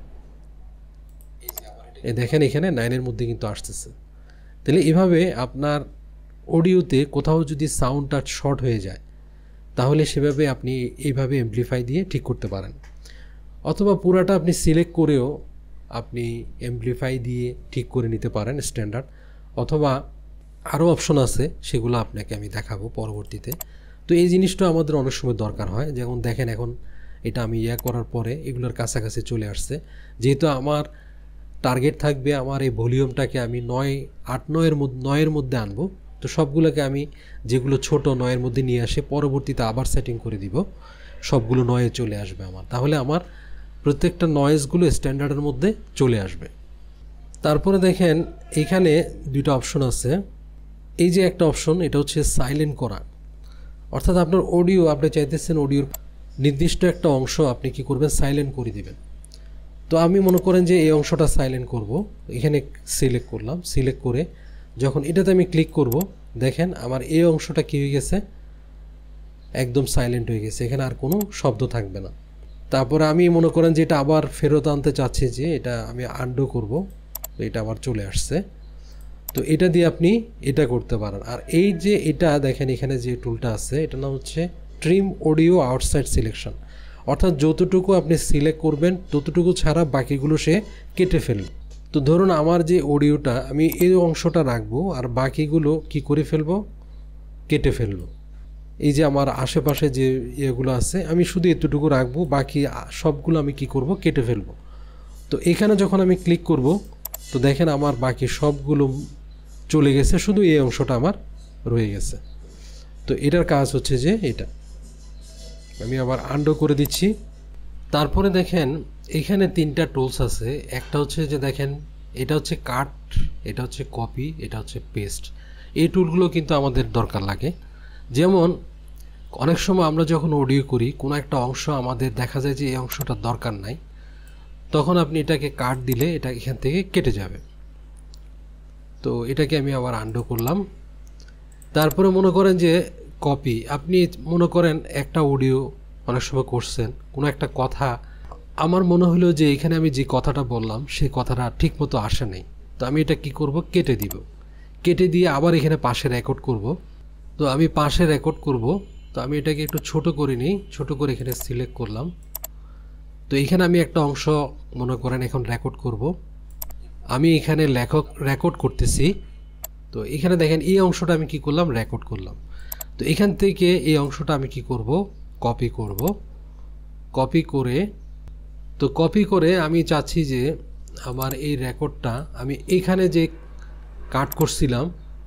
এ দেখেন এখানে নাইনের মধ্যে কিন্তু আসতেছে। তাহলে এভাবে আপনার অডিওতে কোথাও যদি সাউন্ডটা শর্ট হয়ে যায়, তাহলে সেভাবে আপনি এইভাবে অ্যাম্পলিফাই দিয়ে ঠিক করতে পারেন। অথবা পুরাটা আপনি সিলেক্ট করেও আপনি অ্যাম্পলিফাই দিয়ে ঠিক করে নিতে পারেন স্ট্যান্ডার্ড। অথবা আরও অপশন আছে, সেগুলো আপনাকে আমি দেখাবো পরবর্তীতে। তো এই জিনিসটা আমাদের অনেক সময় দরকার হয়। যেমন দেখেন এখন এটা আমি ইয়া করার পরে এগুলোর কাছাকাছি চলে আসছে। যেহেতু আমার টার্গেট থাকবে আমার এই ভলিউমটাকে আমি নয় আট নয়ের মধ্যে নয়ের মধ্যে আনবো। তো সবগুলোকে আমি যেগুলো ছোট নয়ের মধ্যে নিয়ে আসে পরবর্তীতে আবার সেটিং করে দিব, সবগুলো নয়ে চলে আসবে আমার। তাহলে আমার প্রত্যেকটা নয়েজগুলো স্ট্যান্ডার্ডের মধ্যে চলে আসবে। তারপরে দেখেন এখানে দুইটা অপশন আছে। এই যে একটা অপশন, এটা হচ্ছে সাইলেন্ট করা, অর্থাৎ আপনার অডিও আপনি চাইতেছেন অডিওর নির্দিষ্ট একটা অংশ আপনি কি করবেন, সাইলেন্ট করে দিবেন। তো আমি মনে করেন যে এই অংশটা সাইলেন্ট করব, এখানে সিলেক্ট করলাম। সিলেক্ট করে যখন এটাতে আমি ক্লিক করব, দেখেন আমার এই অংশটা কী হয়ে গেছে, একদম সাইলেন্ট হয়ে গেছে, এখানে আর কোনো শব্দ থাকবে না। তারপরে আমি মনে করেন যে এটা আবার ফেরত আনতে চাচ্ছি, যে এটা আমি আনডু করব, তো এটা আবার চলে আসছে। তো এটা দিয়ে আপনি এটা করতে পারেন। আর এই যে এটা দেখেন এখানে যে টুলটা আছে, এটা নাম হচ্ছে ট্রিম অডিও আউটসাইড সিলেকশন, অর্থাৎ যতটুকু আপনি সিলেক্ট করবেন ততটুকু ছাড়া বাকিগুলো সে কেটে ফেলবে। তো ধরুন আমার যে অডিওটা আমি এই অংশটা রাখবো আর বাকিগুলো কি করে ফেলবো, কেটে ফেলবো। এই যে আমার আশেপাশে যে ইয়েগুলো আছে আমি শুধু এতটুকু রাখবো, বাকি সবগুলো আমি কি করব, কেটে ফেলবো। তো এখানে যখন আমি ক্লিক করব, তো দেখেন আমার বাকি সবগুলো চলে গেছে, শুধু এই অংশটা আমার রয়ে গেছে। তো এটার কাজ হচ্ছে যে এটা আমি আবার আনডু করে দিচ্ছি। তারপরে দেখেন এখানে তিনটা টুলস আছে। একটা হচ্ছে যে দেখেন এটা হচ্ছে কাট, এটা হচ্ছে কপি, এটা হচ্ছে পেস্ট। এই টুলগুলো কিন্তু আমাদের দরকার লাগে। যেমন অনেক সময় আমরা যখন অডিও করি কোনো একটা অংশ আমাদের দেখা যায় যে এই অংশটা দরকার নাই, তখন আপনি এটাকে কাট দিলে এটা এখান থেকে কেটে যাবে। তো এটাকে আমি আবার আনডু করলাম। তারপরে মনে করেন যে কপি, আপনি মনে করেন একটা অডিও অনেক সময় করছেন, কোনো একটা কথা আমার মনে হলো যে এখানে আমি যে কথাটা বললাম সেই কথাটা ঠিক মতো আসে নাই। তো আমি এটা কি করব, কেটে দিব। কেটে দিয়ে আবার এখানে পাশে রেকর্ড করব। তো আমি পাশে রেকর্ড করব। তো আমি এটাকে একটু ছোট করে নিই, ছোট করে এখানে সিলেক্ট করলাম। তো এখানে আমি একটা অংশ মনে করেন এখন রেকর্ড করব। আমি এখানে লেখক রেকর্ড করতেছি। তো এখানে দেখেন এই অংশটা আমি কি করলাম, রেকর্ড করলাম। তো এখান থেকে এই অংশটা আমি কি করব, কপি করব। কপি করে তো কপি করে আমি চাচ্ছি যে আমার এই রেকর্ডটা আমি এখানে যে কাট করছিলাম,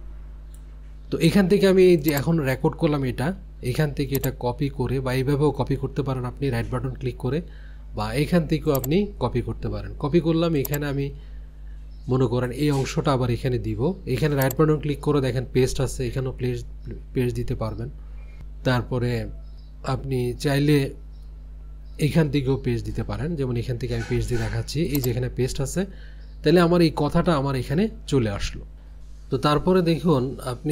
তো এখান থেকে আমি যে এখন রেকর্ড করলাম এটা, এখান থেকে এটা কপি করে, বা এইভাবেও কপি করতে পারেন আপনি রাইট বাটন ক্লিক করে, বা এখান থেকেও আপনি কপি করতে পারেন। কপি করলাম, এখানে আমি মনে করেন এই অংশটা আবার এখানে দিব। এখানে রাইট বাটন ক্লিক করে দেখেন পেস্ট আছে, এখানেও পেস্ট পেস্ট দিতে পারবেন। তারপরে আপনি চাইলে এখান থেকেও পেস্ট দিতে পারেন, যেমন এখান থেকে আমি পেস্ট দিয়ে দেখাচ্ছি, এই যে এখানে পেস্ট আছে, তাহলে আমার এই কথাটা আমার এখানে চলে আসলো। তো তারপরে দেখুন আপনি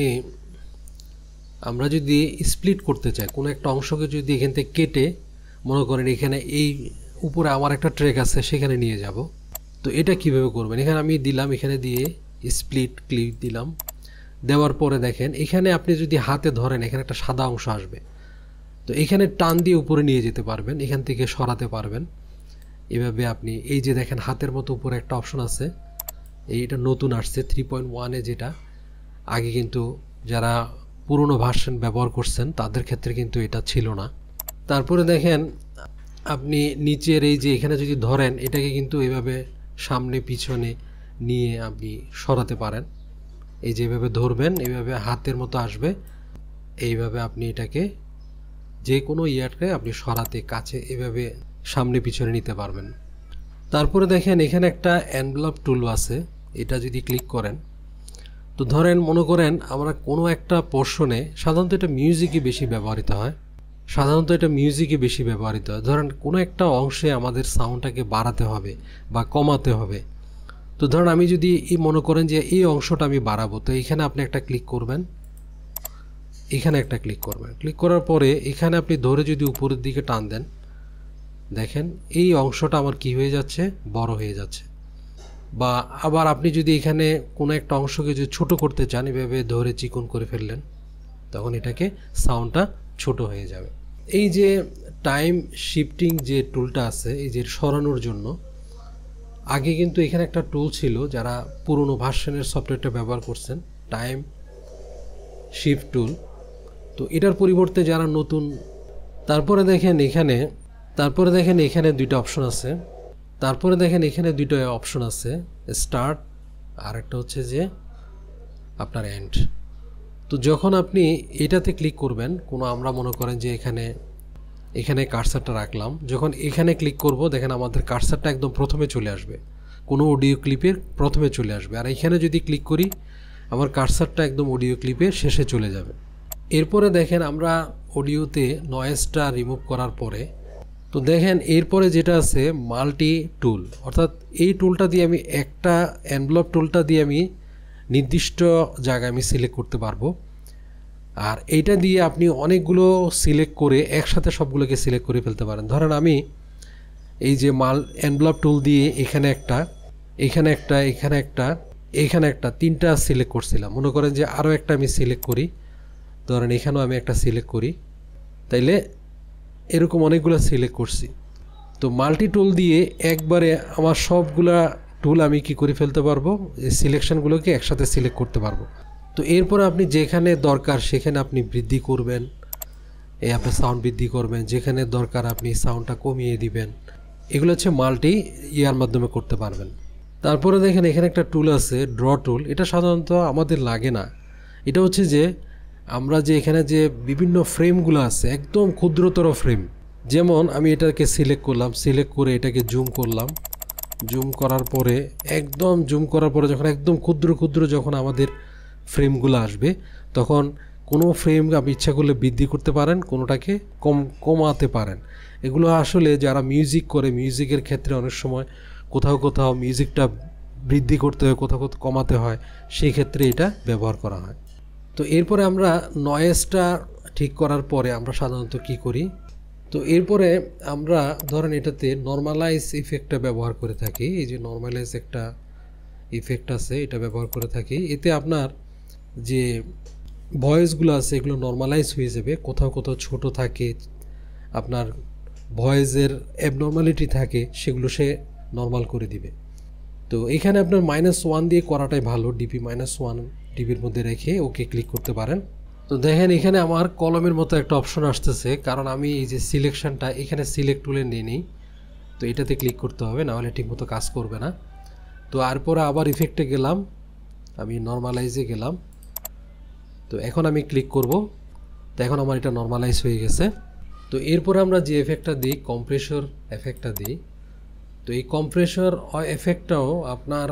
আমরা যদি স্প্লিট করতে চাই কোনো একটা অংশকে, যদি এখান থেকে কেটে মনে করেন এখানে এই উপরে আমার একটা ট্র্যাক আছে সেখানে নিয়ে যাব, তো এটা কিভাবে করবেন, এখানে আমি দিলাম, এখানে দিয়ে স্প্লিট ক্লিক দিলাম। দেওয়ার পরে দেখেন এখানে আপনি যদি হাতে ধরেন এখানে একটা সাদা অংশ আসবে। তো এখানে টান দিয়ে উপরে নিয়ে যেতে পারবেন, এখান থেকে সরাতে পারবেন। এভাবে আপনি এই যে দেখেন হাতের মতো উপরে একটা অপশন আছে, এইটা নতুন আসছে থ্রি পয়েন্ট ওয়ানে, যেটা আগে কিন্তু যারা পুরনো ভার্সন ব্যবহার করছেন তাদের ক্ষেত্রে কিন্তু এটা ছিল না। তারপরে দেখেন আপনি নিচের এই যে এখানে যদি ধরেন এটাকে কিন্তু এইভাবে সামনে পিছনে নিয়ে আপনি সরাতে পারেন। এই যেভাবে ধরবেন এইভাবে হাতের মতো আসবে, এইভাবে আপনি এটাকে যে কোনো ইয়ারকে আপনি সরাতে কাছে এইভাবে সামনে পিছনে নিতে পারবেন। তারপরে দেখেন এখানে একটা এনভেলপ টুল আছে, এটা যদি ক্লিক করেন তো ধরেন মনে করেন আমরা কোনো একটা পোর্শনে, সাধারণত এটা মিউজিকই বেশি ব্যবহৃত হয় সাধারণত এটা মিউজিকই বেশি ব্যবহৃত হয় ধরেন কোনো একটা অংশে আমাদের সাউন্ডটাকে বাড়াতে হবে বা কমাতে হবে। তো ধরেন আমি যদি এই মনে করেন যে এই অংশটা আমি বাড়াবো, তো এখানে আপনি একটা ক্লিক করবেন, এখানে একটা ক্লিক করবেন। ক্লিক করার পরে এখানে আপনি ধরে যদি উপরের দিকে টান দেন, দেখেন এই অংশটা আমার কি হয়ে যাচ্ছে, বড় হয়ে যাচ্ছে। বা আবার আপনি যদি এখানে কোনো একটা অংশকে যদি ছোট করতে চান, এভাবে ধরে চিকন করে ফেললেন, তখন এটাকে সাউন্ডটা ছোট হয়ে যাবে। এই যে টাইম শিফটিং যে টুলটা আছে, এই যে সরানোর জন্য আগে কিন্তু এখানে একটা টুল ছিল, যারা পুরনো ভার্সনের সফটওয়্যারটা ব্যবহার করছেন, টাইম শিফট টুল। তো এটার পরিবর্তে যারা নতুন, তারপরে দেখেন এখানে তারপরে দেখেন এখানে দুইটা অপশন আছে তারপরে দেখেন এখানে দুইটা অপশন আছে, স্টার্ট আর একটা হচ্ছে যে আপনার এন্ড। তো যখন আপনি এটাতে ক্লিক করবেন, কোনো আমরা মনে করেন যে এখানে এখানে কার্সারটা রাখলাম, যখন এখানে ক্লিক করব দেখেন আমাদের কার্সারটা একদম প্রথমে চলে আসবে, কোনো অডিও ক্লিপের প্রথমে চলে আসবে। আর এখানে যদি ক্লিক করি আমার কার্সারটা একদম অডিও ক্লিপের শেষে চলে যাবে। এরপরে দেখেন আমরা অডিওতে নয়েজটা রিমুভ করার পরে, তো দেখেন এরপরে যেটা আছে মাল্টি টুল, অর্থাৎ এই টুলটা দিয়ে আমি একটা এনভেলপ টুলটা দিয়ে আমি নির্দিষ্ট জায়গায় আমি সিলেক্ট করতে পারবো। আর এইটা দিয়ে আপনি অনেকগুলো সিলেক্ট করে একসাথে সবগুলোকে সিলেক্ট করে ফেলতে পারেন। ধরেন আমি এই যে মাল এনভেলপ টুল দিয়ে এখানে একটা এখানে একটা এখানে একটা এখানে একটা তিনটা সিলেক্ট করছিলাম, মনে করেন যে আরও একটা আমি সিলেক্ট করি, ধরেন এখানেও আমি একটা সিলেক্ট করি, তাইলে এরকম অনেকগুলো সিলেক্ট করছি। তো মাল্টি টুল দিয়ে একবারে আমার সবগুলা টুল আমি কি করে ফেলতে পারবো, এই সিলেকশনগুলোকে একসাথে সিলেক্ট করতে পারবো। তো এরপর আপনি যেখানে দরকার সেখানে আপনি বৃদ্ধি করবেন, এই আপনি সাউন্ড বৃদ্ধি করবেন, যেখানে দরকার আপনি সাউন্ডটা কমিয়ে দিবেন। এগুলো হচ্ছে মাল্টি ইয়ার মাধ্যমে করতে পারবেন। তারপরে দেখেন এখানে একটা টুল আছে ড্র টুল, এটা সাধারণত আমাদের লাগে না। এটা হচ্ছে যে আমরা যে এখানে যে বিভিন্ন ফ্রেমগুলো আছে একদম ক্ষুদ্রতর ফ্রেম, যেমন আমি এটাকে সিলেক্ট করলাম, সিলেক্ট করে এটাকে জুম করলাম, জুম করার পরে একদম জুম করার পরে যখন একদম ক্ষুদ্র ক্ষুদ্র যখন আমাদের ফ্রেমগুলো আসবে, তখন কোনো ফ্রেম আপনি ইচ্ছা করলে বৃদ্ধি করতে পারেন, কোনোটাকে কম কমাতে পারেন। এগুলো আসলে যারা মিউজিক করে, মিউজিকের ক্ষেত্রে অনেক সময় কোথাও কোথাও মিউজিকটা বৃদ্ধি করতে হয়, কোথাও কোথাও কমাতে হয়, সেই ক্ষেত্রে এটা ব্যবহার করা হয়। তো এরপরে আমরা নয়েজটা ঠিক করার পরে আমরা সাধারণত কি করি, তো এরপরে আমরা ধরেন এটাতে নর্মালাইজ ইফেক্টটা ব্যবহার করে থাকি। এই যে নর্মালাইজ একটা ইফেক্ট আছে, এটা ব্যবহার করে থাকি। এতে আপনার যে ভয়েসগুলো আছে এগুলো নর্মালাইজ হয়ে যাবে, কোথাও কোথাও ছোট থাকে, আপনার ভয়েসের অ্যাবনর্মালিটি থাকে, সেগুলো সে নর্মাল করে দিবে। তো এখানে আপনার মাইনাস ওয়ান দিয়ে করাটাই ভালো, ডিপি মাইনাস ওয়ান ডিবির মধ্যে রেখে ওকে ক্লিক করতে পারেন। তো দেখেন এখানে আমার কলমের মতো একটা অপশন আসতেছে, কারণ আমি এই যে সিলেকশনটা এখানে সিলেক্ট টুলে নিয়ে নিই, তো এটাতে ক্লিক করতে হবে, নাহলে ঠিকমতো কাজ করবে না। তো এরপরে আবার ইফেক্টে গেলাম, আমি নর্মালাইজে গেলাম, তো এখন আমি ক্লিক করব, তো এখন আমার এটা নর্মালাইজ হয়ে গেছে। তো এরপরে আমরা যে এফেক্টটা দিই, কম্প্রেসর এফেক্টটা দিই। তো এই কম্প্রেসর এফেক্টটাও আপনার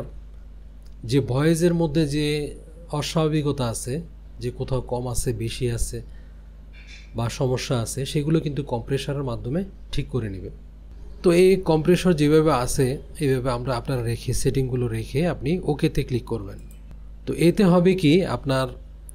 যে ভয়েসের মধ্যে যে অস্বাভাবিকতা আছে, যে কোথাও কম আছে বেশি আছে বা সমস্যা আছে, সেগুলো কিন্তু কম্প্রেসরের মাধ্যমে ঠিক করে নেবে। তো এই কম্প্রেসর যেভাবে আছে এইভাবে আমরা আপনার রেখে সেটিংগুলো রেখে আপনি ওকেতে ক্লিক করবেন। তো এতে হবে কি, আপনার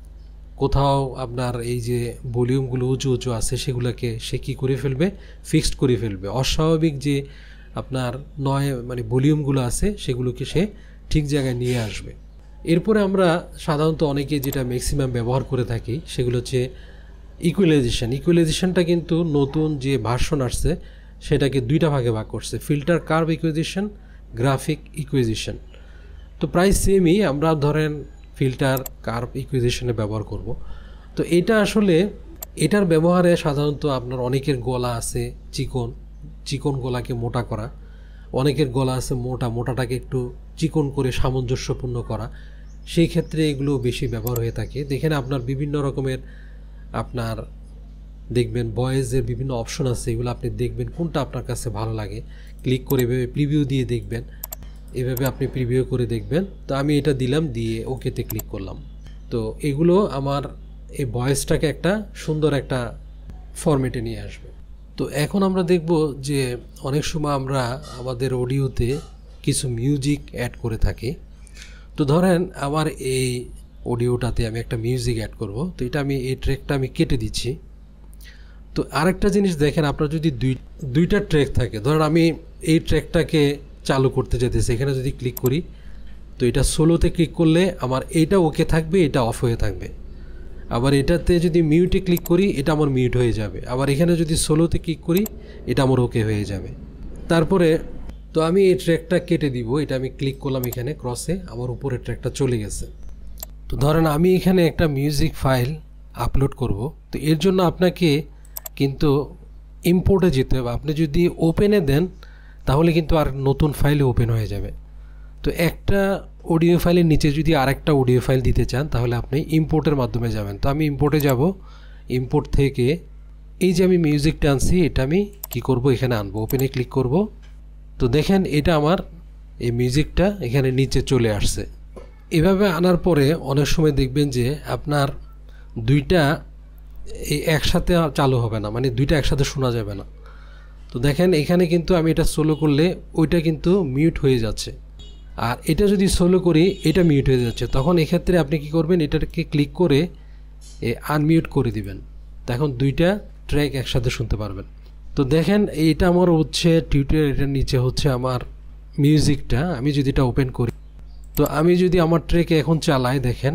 কোথাও আপনার এই যে ভলিউমগুলো উঁচু উঁচু আছে সেগুলোকে সে কী করে ফেলবে, ফিক্সড করে ফেলবে। অস্বাভাবিক যে আপনার নয় মানে ভলিউমগুলো আছে সেগুলোকে সে ঠিক জায়গায় নিয়ে আসবে। এরপরে আমরা সাধারণত অনেকে যেটা ম্যাক্সিমাম ব্যবহার করে থাকি সেগুলো হচ্ছে ইকুয়ালাইজেশন। ইকুয়ালাইজেশনটা কিন্তু নতুন যে ভার্সন আসছে সেটাকে দুইটা ভাগে ভাগ করছে, filter curve equalization, graphic equalization. তো প্রায় সেমই, আমরা ধরেন ফিল্টার কার্ভ ইকুইজিশনে ব্যবহার করব। তো এটা আসলে এটার ব্যবহারে সাধারণত আপনার অনেকের গলা আছে চিকন, চিকন গলাকে মোটা করা, অনেকের গলা আছে মোটা, মোটাটাকে একটু চিকন করে সামঞ্জস্যপূর্ণ করা, সেই ক্ষেত্রে এগুলো বেশি ব্যবহার হয়ে থাকে। দেখেন আপনার বিভিন্ন রকমের আপনার দেখবেন ভয়েসের বিভিন্ন অপশন আছে, এগুলো আপনি দেখবেন কোনটা আপনার কাছে ভালো লাগে, ক্লিক করে এভাবে প্রিভিউ দিয়ে দেখবেন, এভাবে আপনি প্রিভিউ করে দেখবেন। তো আমি এটা দিলাম, দিয়ে ওকেতে ক্লিক করলাম। তো এগুলো আমার এই ভয়েসটাকে একটা সুন্দর একটা ফরম্যাটে নিয়ে আসবে। তো এখন আমরা দেখব যে অনেক সময় আমরা আমাদের অডিওতে কিছু মিউজিক অ্যাড করে থাকি। তো ধরেন আমার এই অডিওটাতে আমি একটা মিউজিক অ্যাড করব। তো এটা আমি এই ট্র্যাকটা আমি কেটে দিচ্ছি। তো আরেকটা জিনিস দেখেন, আপনার যদি দুই দুইটা ট্র্যাক থাকে, ধরেন আমি এই ট্র্যাকটাকে চালু করতে যেতেছি, এখানে যদি ক্লিক করি তো এটা সোলোতে ক্লিক করলে আমার এইটা ওকে থাকবে, এটা অফ হয়ে থাকবে। আবার এটাতে যদি মিউটে ক্লিক করি এটা আমার মিউট হয়ে যাবে। আবার এখানে যদি সোলোতে ক্লিক করি এটা আমার ওকে হয়ে যাবে। তারপরে তো আমি এই ট্র্যাকটা কেটে দিব, এটা আমি ক্লিক করলাম এখানে ক্রসে, আমার উপরে ট্র্যাকটা চলে গেছে। তো ধরেন আমি এখানে একটা মিউজিক ফাইল আপলোড করব। তো এর জন্য আপনাকে কিন্তু ইম্পোর্টে যেতে হবে। আপনি যদি ওপেনে দেন তাহলে কিন্তু আর নতুন ফাইলে ওপেন হয়ে যাবে। তো একটা অডিও ফাইলের নিচে যদি আরেকটা অডিও ফাইল দিতে চান তাহলে আপনি ইম্পোর্টের মাধ্যমে যাবেন। তো আমি ইম্পোর্টে যাব, ইম্পোর্ট থেকে এই যে আমি মিউজিকটা আনছি এটা আমি কি করব, এখানে আনবো, ওপেনে ক্লিক করব। তো দেখেন এটা আমার এই মিউজিকটা এখানে নিচে চলে আসছে। এভাবে আনার পরে অনেক সময় দেখবেন যে আপনার দুইটা এই একসাথে চালু হবে না, মানে দুইটা একসাথে শোনা যাবে না। তো দেখেন এখানে কিন্তু আমি এটা সোলো করলে ওইটা কিন্তু মিউট হয়ে যাচ্ছে, আর এটা যদি সোলো করি এটা মিউট হয়ে যাচ্ছে। তখন এক্ষেত্রে আপনি কি করবেন, এটাকে ক্লিক করে আনমিউট করে দিবেন। তখন দুইটা ট্র্যাক একসাথে শুনতে পারবেন। তো দেখেন এইটা আমার হচ্ছে টিউটোরিয়াল, এটার নিচে হচ্ছে আমার মিউজিকটা। আমি যদি এটা ওপেন করি, তো আমি যদি আমার ট্র্যাকে এখন চালাই, দেখেন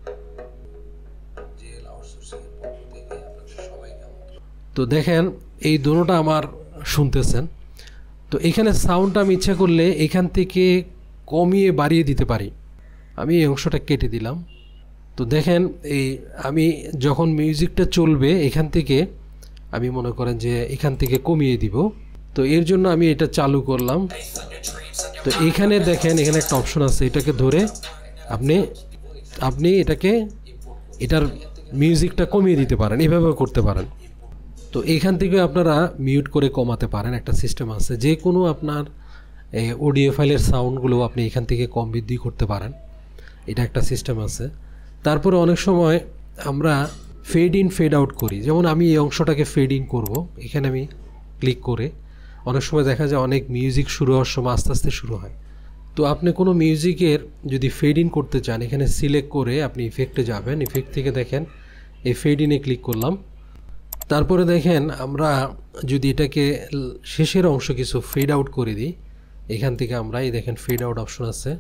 তো দেখেন এই দুটোটা আমার শুনতেছেন। তো এখানে সাউন্ডটা আমি ইচ্ছা করলে এখান থেকে কমিয়ে বাড়িয়ে দিতে পারি। আমি এই অংশটা কেটে দিলাম। তো দেখেন এই আমি যখন মিউজিকটা চলবে এখান থেকে আমি মনে করেন যে এখান থেকে কমিয়ে দিব। তো এর জন্য আমি এটা চালু করলাম। তো এখানে দেখেন এখানে একটা অপশন আছে, এটাকে ধরে আপনি আপনি এটাকে এটার মিউজিকটা কমিয়ে দিতে পারেন, এভাবেও করতে পারেন। তো এখান থেকে আপনারা মিউট করে কমাতে পারেন, একটা সিস্টেম আছে। যে কোনো আপনার অডিও ফাইলের সাউন্ডগুলো আপনি এখান থেকে কম বৃদ্ধি করতে পারেন, এটা একটা সিস্টেম আছে। তারপরে অনেক সময় আমরা ফেড ইন ফেড আউট করি, যেমন আমি এই অংশটাকে ফেড ইন করব, এখানে আমি ক্লিক করে অনেক সময় দেখা যায় অনেক মিউজিক শুরু হওয়ার সময় আস্তে আস্তে শুরু হয়। তো আপনি কোনো মিউজিকের যদি ফেড ইন করতে চান এখানে সিলেক্ট করে আপনি ইফেক্টে যাবেন, ইফেক্ট থেকে দেখেন এই ফেড ইনে ক্লিক করলাম। তারপরে দেখেন আমরা যদি এটাকে শেষের অংশ কিছু ফেড আউট করে দিই, এখান থেকে আমরা এই দেখেন ফেড আউট অপশন আছে।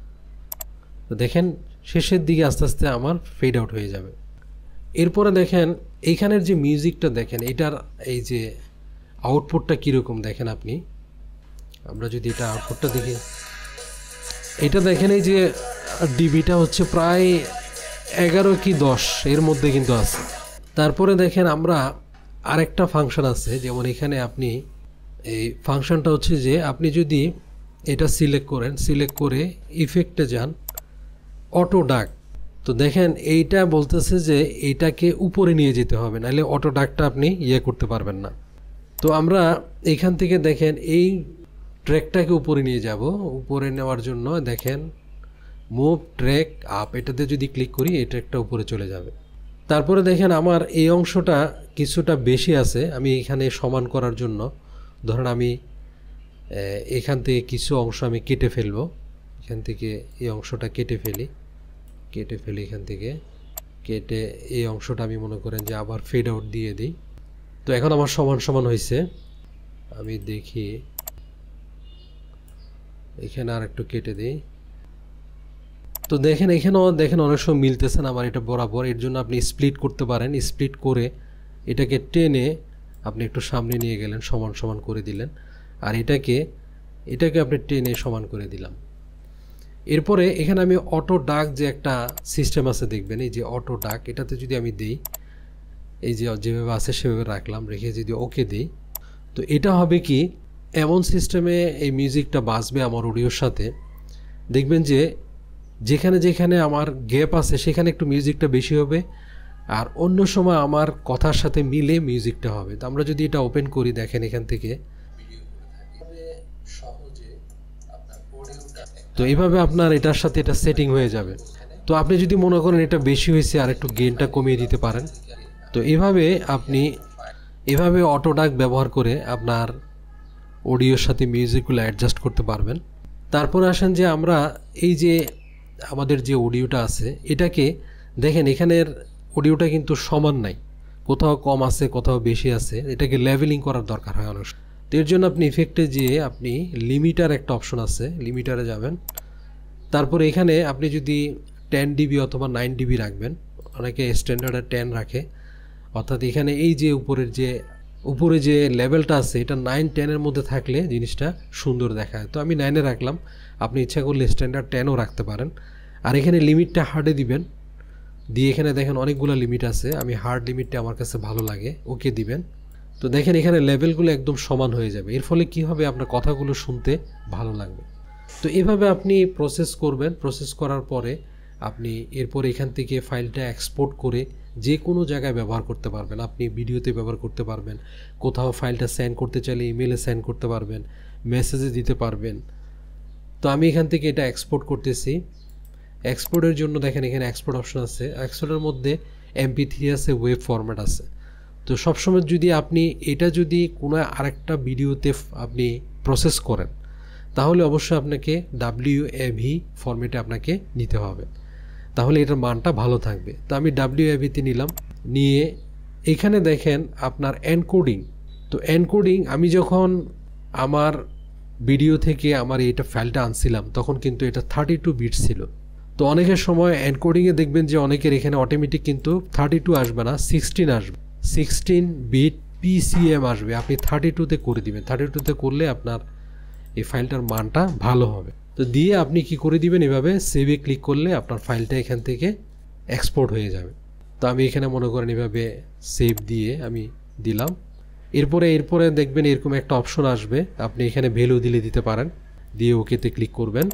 তো দেখেন শেষের দিকে আস্তে আস্তে আমার ফেড আউট হয়ে যাবে। এরপরে দেখেন এইখানের যে মিউজিকটা দেখেন এটার এই যে আউটপুটটা কীরকম দেখেন আপনি। আমরা যদি এটা আউটপুটটা দেখি, এটা দেখেন এই যে ডিবিটা হচ্ছে প্রায় এগারো কি দশ এর মধ্যে কিন্তু আছে। তারপরে দেখেন আমরা আরেকটা ফাংশন আছে, যেমন এখানে আপনি এই ফাংশনটা হচ্ছে যে আপনি যদি এটা সিলেক্ট করেন, সিলেক্ট করে ইফেক্টে যান, অটো ডাক। তো দেখেন এইটা বলতেছে যে এইটাকে উপরে নিয়ে যেতে হবে, নাহলে অটো ডাকটা আপনি ইয়ে করতে পারবেন না। তো আমরা এখান থেকে দেখেন এই ট্র্যাকটাকে উপরে নিয়ে যাব, উপরে নেওয়ার জন্য দেখেন মুভ ট্র্যাক আপ, এটাতে যদি ক্লিক করি এই ট্র্যাকটা উপরে চলে যাবে। তারপরে দেখেন আমার এই অংশটা কিছুটা বেশি আছে, আমি এখানে সমান করার জন্য ধরেন আমি এখান থেকে কিছু অংশ আমি কেটে ফেলবো, এখান থেকে এই অংশটা কেটে ফেলি, কেটে ফেলি এখান থেকে কেটে এই অংশটা আমি মনে করেন যে আবার ফেড আউট দিয়ে দিই। তো এখন আমার সমান সমান হয়েছে। আমি দেখি এখানে আর একটু কেটে দিই। তো দেখেন এখানেও দেখেন অনেক সময় মিলতেছে না আমার এটা বরাবর, এর জন্য আপনি স্প্লিট করতে পারেন। স্প্লিট করে এটাকে টেনে আপনি একটু সামনে নিয়ে গেলেন, সমান সমান করে দিলেন, আর এটাকে এটাকে আপনি টেনে সমান করে দিলাম। এরপরে এখানে আমি অটো ডাক যে একটা সিস্টেম আছে দেখবেন, এই যে অটো ডাক, এটাতে যদি আমি দিই, এই যে যেভাবে আছে সেভাবে রাখলাম, রেখে যদি ওকে দিই, তো এটা হবে কি এমন সিস্টেমে এই মিউজিকটা বাজবে আমার অডিওর সাথে। দেখবেন যে যেখানে যেখানে আমার গ্যাপ আছে সেখানে একটু মিউজিকটা বেশি হবে, আর অন্য সময় আমার কথার সাথে মিলে মিউজিকটা হবে। তো আমরা যদি এটা ওপেন করি, দেখেন এখান থেকে, তো এইভাবে আপনার এটার সাথে এটা সেটিং হয়ে যাবে। তো আপনি যদি মনে করেন এটা বেশি হয়েছে আর একটু গেইনটা কমিয়ে দিতে পারেন। তো এভাবে আপনি এভাবে অটোডাক ব্যবহার করে আপনার অডিওর সাথে মিউজিকগুলো অ্যাডজাস্ট করতে পারবেন। তারপর আসেন যে আমরা এই যে আমাদের যে অডিওটা আছে এটাকে দেখেন, এখানের অডিওটা কিন্তু সমান নাই, কোথাও কম আছে কোথাও বেশি আছে, এটাকে লেভেলিং করার দরকার হয় অনেক। তো এর জন্য আপনি ইফেক্টে যেয়ে আপনি লিমিটার একটা অপশন আছে, লিমিটারে যাবেন। তারপরে এখানে আপনি যদি টেন ডিবি অথবা নাইন ডিবি রাখবেন, অনেকে স্ট্যান্ডার্ডে টেন রাখে, অর্থাৎ এখানে এই যে উপরের যে উপরে যে লেভেলটা আছে এটা নাইন টেনের মধ্যে থাকলে জিনিসটা সুন্দর দেখায়। তো আমি নাইনে রাখলাম, আপনি ইচ্ছা করলে স্ট্যান্ডার্ড টেনও রাখতে পারেন। আর এখানে লিমিটটা হার্ডে দিবেন, দিয়ে এখানে দেখেন অনেকগুলো লিমিট আছে, আমি হার্ড লিমিটটা আমার কাছে ভালো লাগে, ওকে দিবেন। তো দেখেন এখানে লেভেলগুলো একদম সমান হয়ে যাবে। এর ফলে কি হবে, আপনার কথাগুলো শুনতে ভালো লাগবে। তো এভাবে আপনি প্রসেস করবেন। প্রসেস করার পরে আপনি এরপর এখান থেকে ফাইলটা এক্সপোর্ট করে যে কোনো জায়গায় ব্যবহার করতে পারবেন। আপনি ভিডিওতে ব্যবহার করতে পারবেন, কোথাও ফাইলটা সেন্ড করতে চাইলে ইমেলে সেন্ড করতে পারবেন, মেসেজে দিতে পারবেন। তো আমি এখান থেকে এটা এক্সপোর্ট করতেছি। এক্সপোর্টের জন্য দেখেন এখানে এক্সপোর্ট অপশন আছে, এক্সপোর্টের মধ্যে এমপি থ্রি আছে, ওয়েব ফরম্যাট আছে। তো সবসময় যদি আপনি এটা যদি কোনো আরেকটা ভিডিওতে আপনি প্রসেস করেন তাহলে অবশ্যই আপনাকে ডাব্লিউএভি ফরম্যাটে আপনাকে নিতে হবে, তাহলে এটার মানটা ভালো থাকবে। তো আমি ডাব্লিউএভিতে নিলাম, নিয়ে এখানে দেখেন আপনার এনকোডিং। তো এনকোডিং আমি যখন আমার ভিডিও থেকে আমার এটা ফাইলটা আনছিলাম তখন কিন্তু এটা থার্টি টু বিট ছিল। তো অনেকের সময় এনকোডিংয়ে দেখবেন যে অনেকের এখানে অটোমেটিক কিন্তু থার্টি টু আসবে না, সিক্সটিন আসবে, সিক্সটিন বিট পিসিএম আসবে। আপনি থার্টি টুতে করে দিবেন, থার্টি টুতে করলে আপনার এই ফাইলটার মানটা ভালো হবে। তো দিয়ে আপনি কি করে দিবেন, এভাবে সেভে ক্লিক করলে আপনার ফাইলটা এখান থেকে এক্সপোর্ট হয়ে যাবে। তো আমি এখানে মনে করেন এভাবে সেভ দিয়ে আমি দিলাম। এরপরে এরপরে দেখবেন এরকম একটা অপশন আসবে, আপনি এখানে ভ্যালু দিলে দিতে পারেন, দিয়ে ওকেতে ক্লিক করবেন।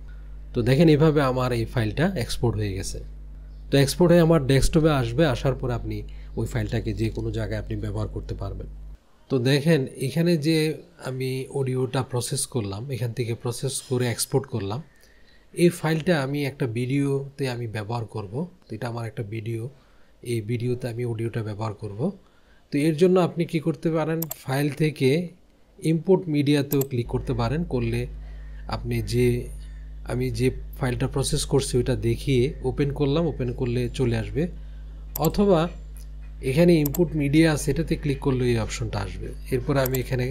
তো দেখেন এভাবে আমার এই ফাইলটা এক্সপোর্ট হয়ে গেছে। তো এক্সপোর্ট হয়ে আমার ডেস্কটপে আসবে, আসার পর আপনি ওই ফাইলটাকে যে কোনো জায়গায় আপনি ব্যবহার করতে পারবেন। তো দেখেন এখানে যে আমি অডিওটা প্রসেস করলাম, এখান থেকে প্রসেস করে এক্সপোর্ট করলাম, এই ফাইলটা আমি একটা ভিডিওতে আমি ব্যবহার করব। তো এটা আমার একটা ভিডিও, এই ভিডিওতে আমি অডিওটা ব্যবহার করব। তো এর জন্য আপনি কি করতে পারেন, ফাইল থেকে ইম্পোর্ট মিডিয়াতেও ক্লিক করতে পারেন, করলে আপনি যে আমি যে ফাইলটা প্রসেস করছি ওইটা দেখিয়ে ওপেন করলাম, ওপেন করলে চলে আসবে। অথবা এখানে ইনপুট মিডিয়া আছে এটাতে ক্লিক করলে এই অপশনটা আসবে। এরপর আমি এখানে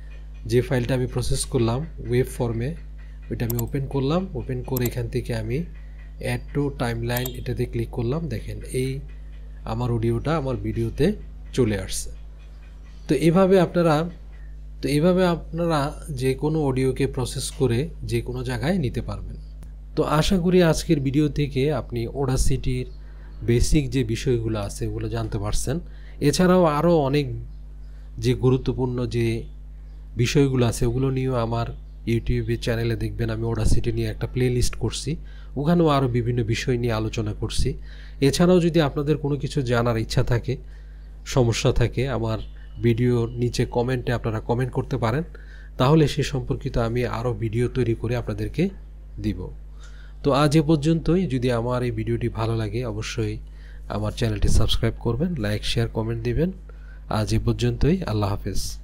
যে ফাইলটা আমি প্রসেস করলাম ওয়েব ফর্মে, ওইটা আমি ওপেন করলাম, ওপেন করে এখান থেকে আমি অ্যাড টু টাইমলাইন এটাতে ক্লিক করলাম। দেখেন এই আমার অডিওটা আমার ভিডিওতে চলে আসছে। তো এইভাবে আপনারা তো এইভাবে আপনারা যে কোনো অডিওকে প্রসেস করে যে কোনো জায়গায় নিতে পারবেন। তো আশা করি আজকের ভিডিও থেকে আপনি অডাসিটির বেসিক যে বিষয়গুলো আছে ওগুলো জানতে পারছেন। এছাড়াও আরও অনেক যে গুরুত্বপূর্ণ যে বিষয়গুলো আছে ওগুলো নিয়েও আমার ইউটিউবের চ্যানেলে দেখবেন আমি অডাসিটি নিয়ে একটা প্লে লিস্ট করছি, ওখানেও আরও বিভিন্ন বিষয় নিয়ে আলোচনা করছি। এছাড়াও যদি আপনাদের কোনো কিছু জানার ইচ্ছা থাকে, সমস্যা থাকে, আমার ভিডিওর নিচে কমেন্টে আপনারা কমেন্ট করতে পারেন, তাহলে সে সম্পর্কিত আমি আরও ভিডিও তৈরি করে আপনাদেরকে দিব। তো আজ এ পর্যন্তই। যদি আমার এই ভিডিওটি ভালো লাগে অবশ্যই আমার চ্যানেলটি সাবস্ক্রাইব করবেন, লাইক শেয়ার কমেন্ট দিবেন। আজ এ পর্যন্তই, আল্লাহ হাফেজ।